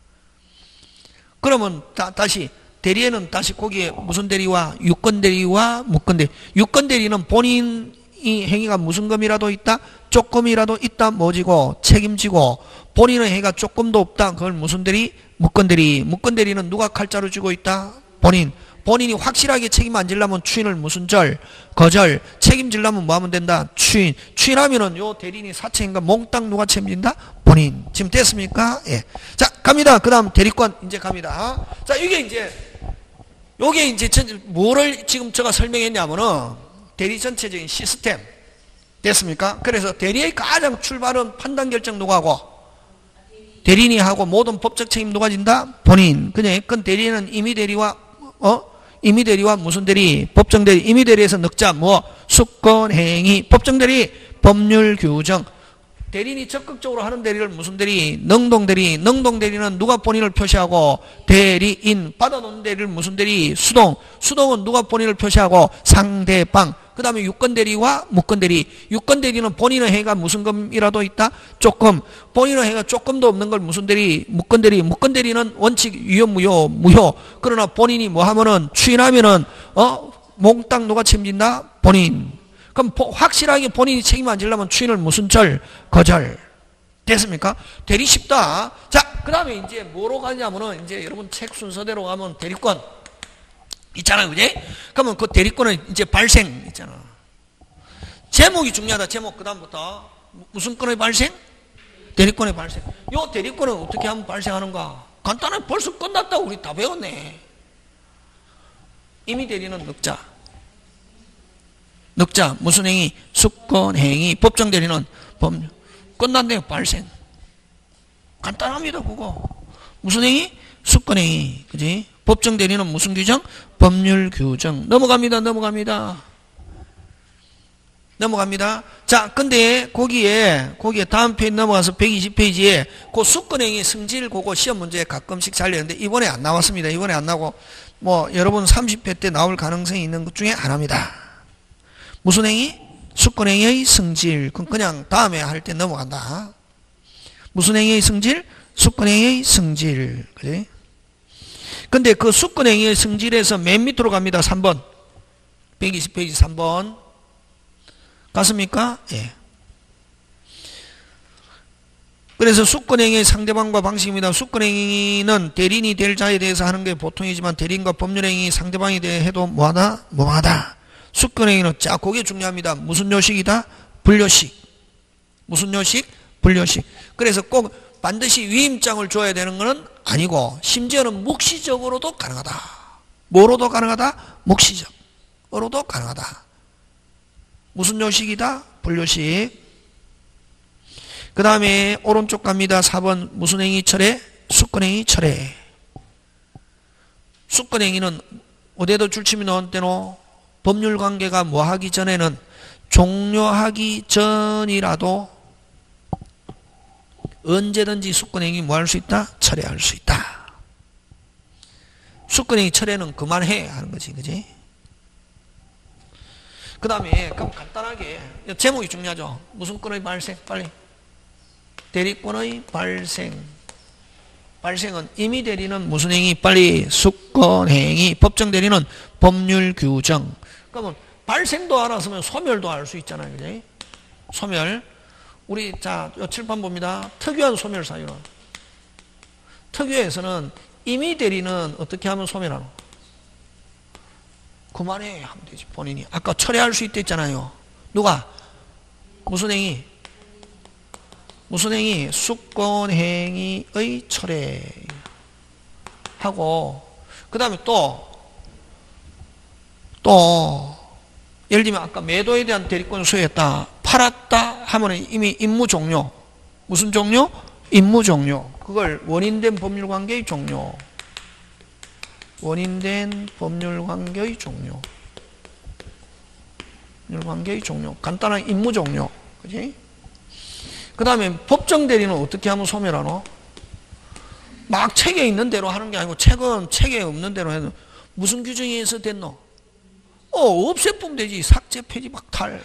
그러면 다, 다시 대리에는 다시 거기에 무슨 대리와 유권 대리와 무권 대리. 유권 대리는 본인이 행위가 무슨 금이라도 있다, 조금이라도 있다 뭐지고 책임지고, 본인의 행위가 조금도 없다 그걸 무슨 대리? 무권 대리. 무권 대리는 누가 칼자루 쥐고 있다? 본인. 본인이 확실하게 책임 안 지려면 추인을 무슨 절? 거절. 책임지려면 뭐 하면 된다? 추인. 추인하면은 요 대리인이 사책인가 몽땅 누가 책임진다? 본인. 지금 됐습니까? 예. 자, 갑니다. 그 다음 대리권 이제 갑니다. 자, 이게 이제 요게 이제 뭐를 지금 제가 설명했냐면은 대리 전체적인 시스템. 됐습니까? 그래서 대리의 가장 출발은 판단 결정 누가 하고? 대리인이 하고 모든 법적 책임 누가 진다? 본인. 그냥 그 대리인은 임의 대리와 어? 임의 대리와 무슨 대리? 법정 대리. 임의 대리에서 넉자 뭐? 수권 행위. 법정 대리 법률 규정. 대리인이 적극적으로 하는 대리를 무슨 대리? 능동 대리. 능동 대리는 누가 본인을 표시하고? 대리인. 받아놓는 대리를 무슨 대리? 수동. 수동은 누가 본인을 표시하고? 상대방. 그 다음에 유권 대리와 무권 대리. 유권 대리는 본인의 행위가 무슨 금이라도 있다? 조금. 본인의 행위가 조금도 없는 걸 무슨 대리? 무권 대리. 무권 대리는 원칙 유효 무효 무효. 그러나 본인이 뭐 하면은 추인하면은 어 몽땅 누가 책임진다? 본인. 그럼 보, 확실하게 본인이 책임 안 지려면 추인을 무슨 절? 거절. 됐습니까? 대리 쉽다. 자, 그 다음에 이제 뭐로 가냐면은 이제 여러분 책 순서대로 가면 대리권 있잖아요, 그지? 그러면 그 대리권은 이제 발생 있잖아. 제목이 중요하다. 제목. 그 다음부터 무슨 건의 발생? 대리권의 발생. 요 대리권은 어떻게 하면 발생하는가? 간단하게 벌써 끝났다고 우리 다 배웠네. 임의 대리는 넉자. 넉자 무슨 행위? 수권 행위. 법정 대리는 법률. 끝났네요. 발생. 간단합니다. 그거. 무슨 행위? 수권 행위. 그지? 법정 대리는 무슨 규정? 법률 규정. 넘어갑니다. 넘어갑니다. 넘어갑니다. 자, 근데 거기에 거기에 다음 페이지 넘어가서 백이십 페이지에 그 수권행위 성질 그거 시험 문제에 가끔씩 잘렸는데 이번에 안 나왔습니다. 이번에 안 나오고 뭐 여러분 삼십 회 때 나올 가능성이 있는 것 중에 하나입니다. 무슨 행위? 수권행위의 성질. 그럼 그냥 다음에 할 때 넘어간다. 무슨 행위의 성질? 수권행위의 성질. 그래? 근데 그 수권행위의 성질에서 맨 밑으로 갑니다. 삼 번. 백이십 페이지 삼 번. 갔습니까? 예. 그래서 수권행위의 상대방과 방식입니다. 수권행위는 대리인이 될 자에 대해서 하는 게 보통이지만 대리인과 법률행위 상대방에 대해 해도 뭐하다? 뭐하다. 수권행위는 자, 그게 중요합니다. 무슨 요식이다? 분료식. 무슨 요식? 분료식. 그래서 꼭 반드시 위임장을 줘야 되는 것은 아니고 심지어는 묵시적으로도 가능하다. 뭐로도 가능하다? 묵시적으로도 가능하다. 무슨 요식이다? 분료식. 그 다음에 오른쪽 갑니다. 사 번 무슨 행위 철회? 수권행위 철회. 수권행위는 어디에도 줄침이 넣은 때노 법률관계가 뭐 하기 전에는 종료하기 전이라도 언제든지 수권행위 뭐 할 수 있다? 철회할 수 있다. 수권행위 철회는 그만해 하는 거지, 그지? 그 다음에 그럼 간단하게 제목이 중요하죠. 무슨 건의 발생? 빨리. 대리권의 발생. 발생은 임의 대리는 무슨 행위? 빨리. 수권행위. 법정 대리는 법률 규정. 그러면 발생도 알았으면 소멸도 알 수 있잖아요, 그지? 소멸. 우리 자, 요 칠판 봅니다. 특유한 소멸 사유는 특유에서는 임의 대리는 어떻게 하면 소멸하노? 그만해 하면 되지. 본인이 아까 철회할 수 있다 했잖아요. 누가? 무슨 행위? 무슨 행위? 수권행위의 철회 하고 그 다음에 또 또 예를 들면 아까 매도에 대한 대리권을 소유했다. 팔았다 하면 이미 임무 종료. 무슨 종료? 임무 종료. 그걸 원인된 법률관계의 종료. 원인된 법률관계의 종료. 법률관계의 종료. 간단한 임무 종료. 그지? 그 다음에 법정 대리는 어떻게 하면 소멸하노? 막 책에 있는 대로 하는 게 아니고 책은 책에 없는 대로 해도 무슨 규정에 의해서 됐노? 어, 없애보면 되지. 삭제, 폐지, 박탈.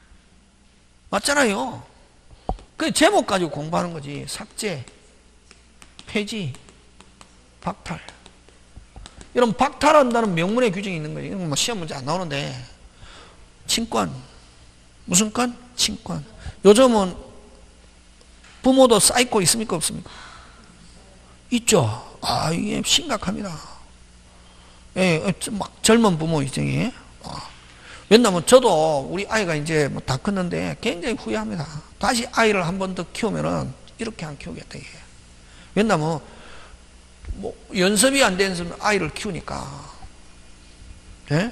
맞잖아요. 그 제목 가지고 공부하는 거지. 삭제, 폐지, 박탈. 이런 박탈한다는 명문의 규정이 있는 거지. 이건 뭐 시험 문제 안 나오는데. 친권. 무슨 권? 친권. 요즘은 부모도 사이코 있습니까? 없습니까? 있죠. 아, 이게 심각합니다. 예, 막 젊은 부모 입장에. 왜냐면 저도 우리 아이가 이제 뭐 다 컸는데 굉장히 후회합니다. 다시 아이를 한 번 더 키우면은 이렇게 안 키우겠다, 이게. 왜냐면 뭐 연습이 안 되는 아이를 키우니까. 예?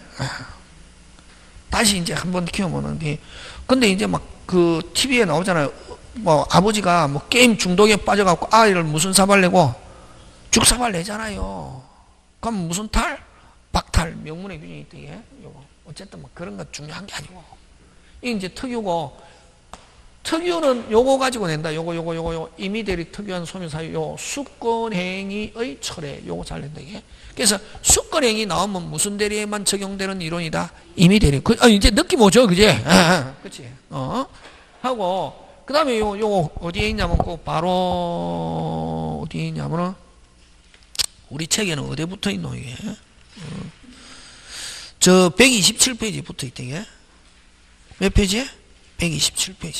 다시 이제 한 번 키우면은. 근데 이제 막 그 티비에 나오잖아요. 뭐 아버지가 뭐 게임 중독에 빠져갖고 아이를 무슨 사발 내고 죽사발 내잖아요. 그럼 무슨 탈? 박탈. 명문의 규정이 있다, 이게. 요거. 어쨌든 뭐 그런 거 중요한 게 아니고. 이게 이제 특유고, 특유는 요거 가지고 낸다. 요거, 요거, 요거, 요거. 임의대리 특유한 소멸사유, 요 수권행위의 철회. 요거 잘 낸다, 이게. 그래서 수권행위 나오면 무슨 대리에만 적용되는 이론이다? 임의대리. 그, 아, 이제 느낌 오죠, 그제? 아, 그치? 어? 하고, 그 다음에 요, 요거 어디에 있냐면, 꼭 바로, 어디에 있냐면은, 우리 책에는 어디에 붙어 있노, 이게? 어. 저 백이십칠 페이지 붙어 있다, 이게. 몇 페이지에? 백이십칠 페이지.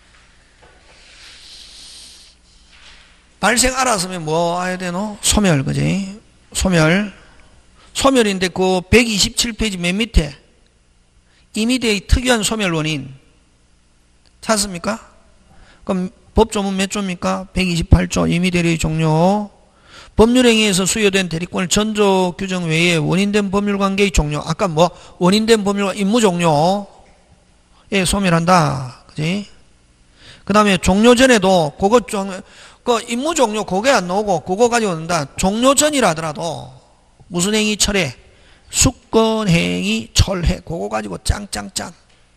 발생 알았으면 뭐 해야 되노? 소멸, 그지? 소멸. 소멸인데 그 백이십칠 페이지 맨 밑에 임의대의 특유한 소멸 원인 찾습니까? 그럼 법조문 몇 조입니까? 백이십팔 조 임의대리의 종료. 법률행위에서 수여된 대리권을 전조 규정 외에 원인된 법률관계의 종료. 아까 뭐 원인된 법률과 임무 종료에 소멸한다. 그지? 그 다음에 종료 전에도 그거 종, 그 임무 종료 그게 안 나오고 그거 가지고 온다. 종료 전이라 하더라도 무슨 행위 철회? 수권행위 철회. 그거 가지고 짱짱짱.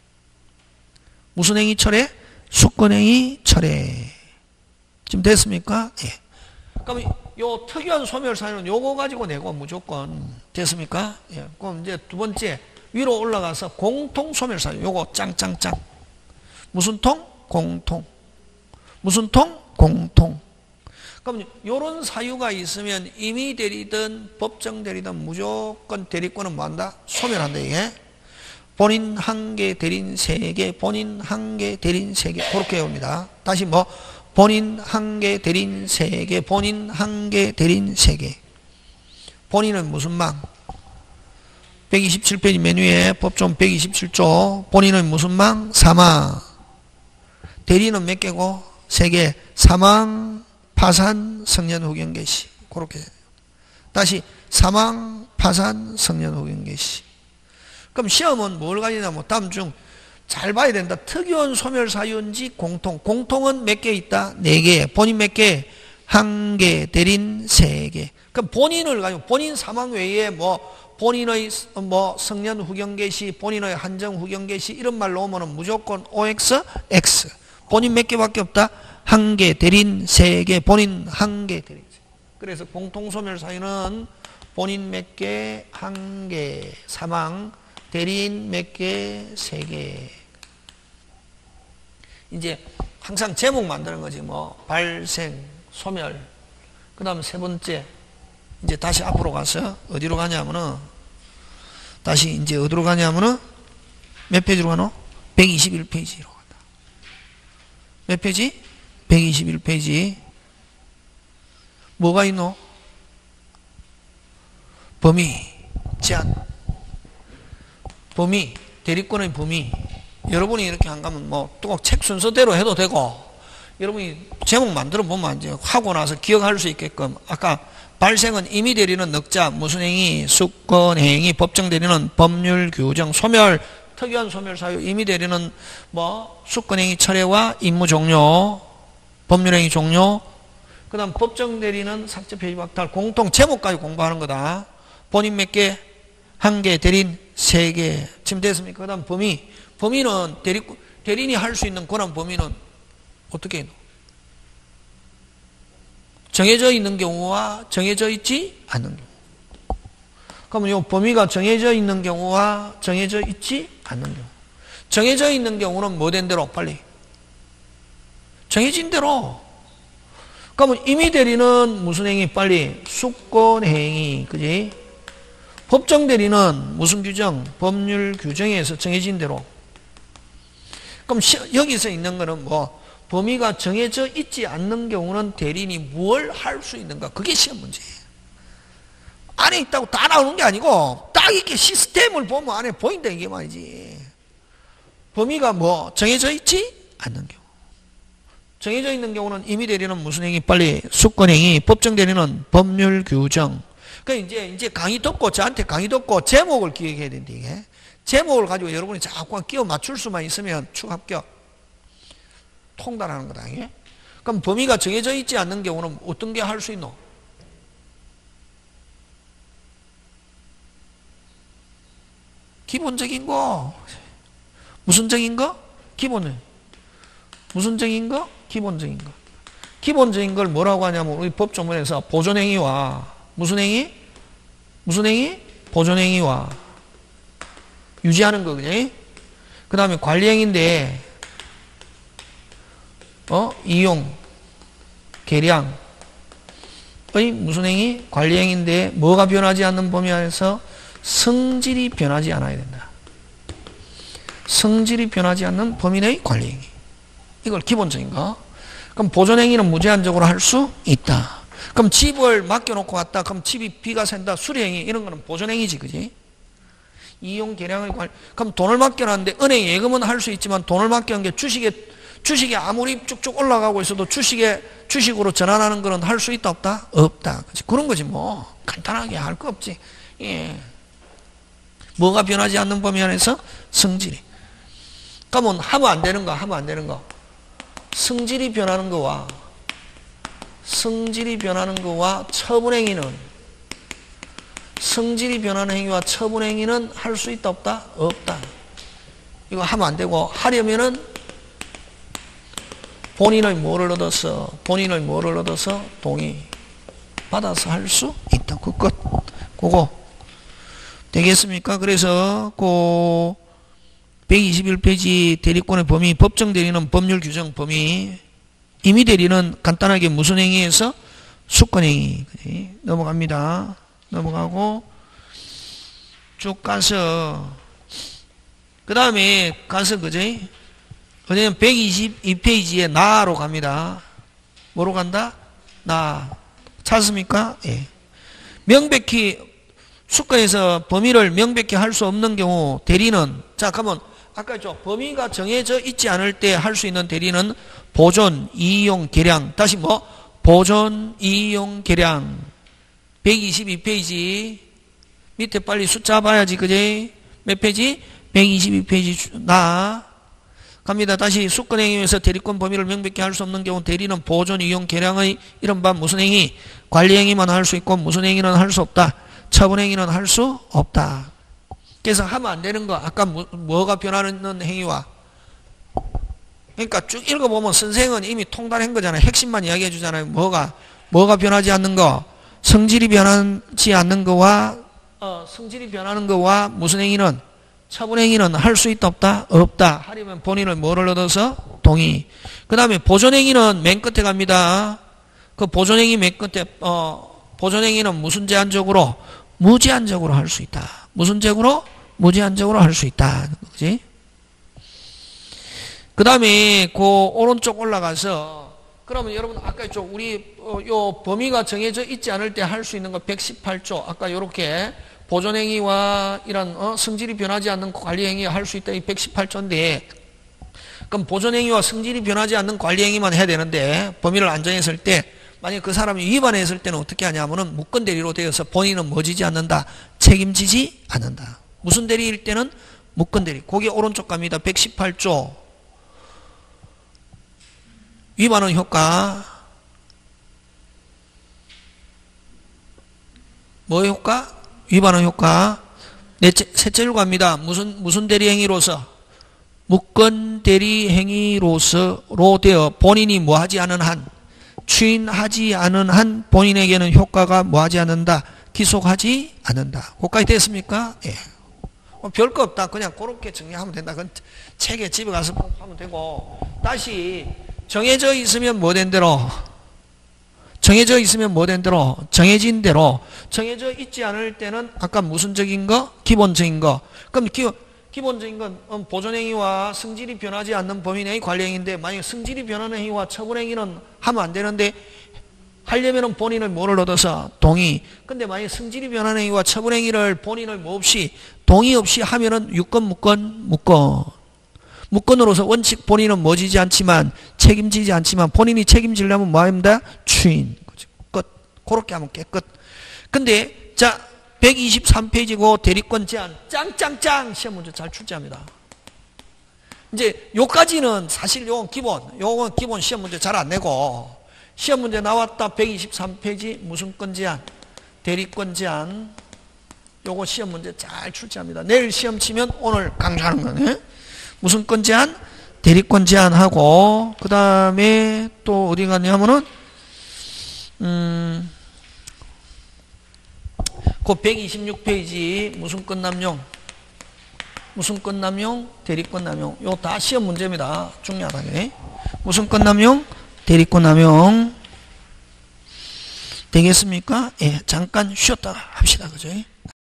무슨 행위 철회? 수권행위 철회. 지금 됐습니까? 예. 그럼 요 특유한 소멸 사유는 요거 가지고 내고 무조건 됐습니까? 예. 그럼 이제 두 번째 위로 올라가서 공통 소멸 사유. 요거 짱짱짱. 무슨 통? 공통. 무슨 통? 공통. 그럼 요런 사유가 있으면 임의 대리든 법정 대리든 무조건 대리권은 뭐한다? 소멸한다, 이게. 본인 한 개, 대리인 세 개, 본인 한 개, 대리인 세 개. 그렇게 옵니다. 다시 뭐? 본인 한 개, 대리인 세 개, 본인 한 개, 대리인 세 개. 본인은 무슨 망? 백이십칠 페이지 맨 위에 법조문 백이십칠 조. 본인은 무슨 망? 사망. 대리인은 몇 개고? 세 개. 사망, 파산, 성년 후견 개시. 그렇게. 다시 사망, 파산, 성년 후견 개시. 그럼 시험은 뭘 가지냐면 다음 중 잘 봐야 된다. 특유한 소멸 사유인지 공통. 공통은 몇 개 있다? 네 개. 본인 몇 개? 한 개. 대리인 세 개. 그럼 본인을 가지고 본인 사망 외에 뭐 본인의 뭐 성년 후견 개시, 본인의 한정 후견 개시 이런 말 넣으면 무조건 오엑스, X. 본인 몇 개밖에 없다? 한 개, 대리인 세 개, 본인 한 개, 대리인 세 개. 그래서 공통 소멸 사유는 본인 몇 개, 한 개, 사망, 대리인 몇 개, 세 개. 이제 항상 제목 만드는 거지. 뭐 발생, 소멸. 그 다음 세 번째 이제 다시 앞으로 가서 어디로 가냐면은 다시 이제 어디로 가냐면은 몇 페이지로 가노? 백이십일 페이지로 간다. 몇 페이지? 백이십일 페이지. 뭐가 있노? 범위, 제한. 범위, 대리권의 범위. 여러분이 이렇게 안 가면 뭐 또 책 순서대로 해도 되고, 여러분이 제목 만들어 보면 이제 하고 나서 기억할 수 있게끔. 아까 발생은 임의 대리는 넉자, 무슨 행위, 수권 행위, 법정 대리는 법률 규정, 소멸, 특유한 소멸 사유, 임의 대리는 뭐 수권 행위 철회와 임무 종료, 법률 행위 종료. 그다음 법정 대리는 삭제 폐지 박탈. 공통 제목까지 공부하는 거다. 본인 몇 개? 한 개, 대리인 세 개. 지금 됐습니까? 그 다음 범위. 범위는 대리, 대리인이 할 수 있는 권한 범위는 어떻게 해요? 정해져 있는 경우와 정해져 있지 않는 경우. 그러면 요 범위가 정해져 있는 경우와 정해져 있지 않는 경우. 정해져 있는 경우는 뭐 된 대로? 빨리. 정해진 대로. 그러면 임의 대리는 무슨 행위? 빨리. 수권 행위. 그지? 법정 대리는 무슨 규정? 법률 규정에 의해서 정해진 대로. 그럼 시, 여기서 있는 거는 뭐 범위가 정해져 있지 않는 경우는 대리인이 뭘 할 수 있는가? 그게 시험 문제예요. 안에 있다고 다 나오는 게 아니고 딱 이렇게 시스템을 보면 안에 보인다 이게 말이지. 범위가 뭐 정해져 있지 않는 경우. 정해져 있는 경우는 임의 대리는 무슨 행위? 빨리. 수권 행위. 법정 대리는 법률 규정. 그러니까 이제 이제 강의 듣고 저한테 강의 듣고 제목을 기억해야 된다 이게. 제목을 가지고 여러분이 자꾸 끼워 맞출 수만 있으면 추합격. 통달하는 거다 이게. 그럼 범위가 정해져 있지 않는 경우는 어떤 게 할 수 있노? 기본적인 거. 무슨 적인 거? 기본은. 무슨 적인 거? 기본적인 거. 기본적인 걸 뭐라고 하냐면 우리 법조문에서 보존행위와 무슨 행위? 무슨 행위? 보존행위와 유지하는 거, 그지? 그 다음에 관리행위인데, 어? 이용, 계량의 무슨 행위? 관리행위인데, 뭐가 변하지 않는 범위 안에서 성질이 변하지 않아야 된다. 성질이 변하지 않는 범위 내의 관리행위. 이걸 기본적인 거. 그럼 보존행위는 무제한적으로 할 수 있다. 그럼 집을 맡겨놓고 왔다. 그럼 집이 비가 샌다. 수리행위. 이런 거는 보존행위지, 그지? 이용 계량의 관리. 그럼 돈을 맡겨놨는데 은행 예금은 할 수 있지만 돈을 맡겨놓은 게 주식에, 주식이 아무리 쭉쭉 올라가고 있어도 주식에, 주식으로 전환하는 거는 할 수 있다, 없다? 없다. 그치? 그런 거지, 뭐. 간단하게 할 거 없지. 예. 뭐가 변하지 않는 범위 안에서 성질이. 그러면 하면 안 되는 거, 하면 안 되는 거. 성질이 변하는 거와 성질이 변하는 거와 처분행위는 성질이 변하는 행위와 처분행위는 할 수 있다, 없다? 없다. 이거 하면 안 되고 하려면은 본인의 뭐를 얻어서 본인의 뭐를 얻어서 동의 받아서 할 수 있다. 그 끝. 그거 되겠습니까? 그래서 그 백이십일 페이지 대리권의 범위, 법정 대리는 법률 규정 범위, 임의 대리는 간단하게 무슨 행위에서 수권 행위. 넘어갑니다. 넘어가고 쭉 가서 그 다음에 가서 그지? 어디는 백이십이 페이지에 나로 갑니다. 뭐로 간다? 나. 찾습니까? 예. 명백히 수권에서 범위를 명백히 할 수 없는 경우 대리는, 자 그러면 아까 저 범위가 정해져 있지 않을 때 할 수 있는 대리는 보존, 이용, 계량. 다시 뭐? 보존, 이용, 계량. 백이십이 페이지 밑에 빨리 숫자 봐야지, 그지? 몇 페이지? 백이십이 페이지 나 갑니다. 다시 수권 행위에서 대리권 범위를 명백히 할 수 없는 경우 대리는 보존, 이용, 계량의 이른바 무슨 행위? 관리 행위만 할 수 있고 무슨 행위는 할 수 없다. 처분 행위는 할 수 없다. 그래서 하면 안 되는 거, 아까 뭐, 뭐가 변하는 행위와, 그러니까 쭉 읽어보면 선생은 이미 통달한 거잖아요. 핵심만 이야기해 주잖아요. 뭐가 뭐가 변하지 않는 거, 성질이 변하지 않는 거와 어, 성질이 변하는 거와 무슨 행위는, 처분 행위는 할 수 있다, 없다? 없다. 하려면 본인을 뭐를 얻어서? 동의. 그 다음에 보존 행위는 맨 끝에 갑니다. 그 보존 행위 맨 끝에 어, 보존 행위는 무슨 제한적으로? 무제한적으로 할 수 있다. 무슨 제구로? 무제한적으로 할 수 있다. 그지? 그 다음에 그 오른쪽 올라가서, 그러면 여러분 아까 쪽 우리 어, 요 범위가 정해져 있지 않을 때 할 수 있는 거 백십팔 조, 아까 요렇게 보존행위와 이런 어, 성질이 변하지 않는 관리행위 할 수 있다. 이 백십팔 조인데, 그럼 보존행위와 성질이 변하지 않는 관리행위만 해야 되는데 범위를 안 정했을 때, 만약 그 사람이 위반했을 때는 어떻게 하냐면은 무권 대리로 되어서 본인은 뭐 지지 않는다? 책임지지 않는다. 무슨 대리일 때는? 무권 대리. 거기 오른쪽 갑니다. 백십팔 조. 위반의 효과. 뭐의 효과? 위반의 효과. 넷째, 셋째로 갑니다. 무슨, 무슨 대리 행위로서? 무권 대리 행위로서로 되어 본인이 뭐하지 않은 한, 추인하지 않은 한 본인에게는 효과가 뭐하지 않는다? 기속하지 않는다. 거기까지 됐습니까? 예. 어, 별거 없다. 그냥 그렇게 정리하면 된다. 그건 책에 집에 가서 하면 되고, 다시 정해져 있으면 뭐 된 대로, 정해져 있으면 뭐 된 대로, 정해진 대로, 정해져 있지 않을 때는 아까 무슨적인 거? 기본적인 거. 그럼 기, 기본적인 건 보존행위와 성질이 변하지 않는 범위내의 관리행위인데, 만약에 성질이 변하는 행위와 처분행위는 하면 안 되는데, 하려면 본인은 뭐를 얻어서? 동의. 근데 만약에 성질이 변하는 행위와 처분행위를 본인을 뭐 없이, 동의 없이 하면은 유권, 무권, 무권. 무권으로서 원칙 본인은 뭐 지지 않지만, 책임지지 않지만, 본인이 책임지려면 뭐 합니다? 추인. 끝. 그렇게 하면 깨끗. 근데, 자, 백이십삼 페이지고 대리권 제한. 짱짱짱! 시험 문제 잘 출제합니다. 이제, 요까지는 사실 요건 기본. 요건 기본 시험 문제 잘 안 내고, 시험 문제 나왔다. 백이십삼 페이지 무슨 권 제한? 대리권 제한. 요거 시험 문제 잘 출제합니다. 내일 시험 치면 오늘 강조하는 거네. 무슨 권 제한? 대리권 제한하고, 그 다음에 또 어디 갔냐면은, 음, 그 백이십육 페이지 무슨 권 남용? 무슨 권 남용? 대리권 남용. 요 다 시험 문제입니다. 중요하다게. 무슨 권 남용? 대리권 남용. 되겠습니까? 예, 잠깐 쉬었다가 합시다. 그죠?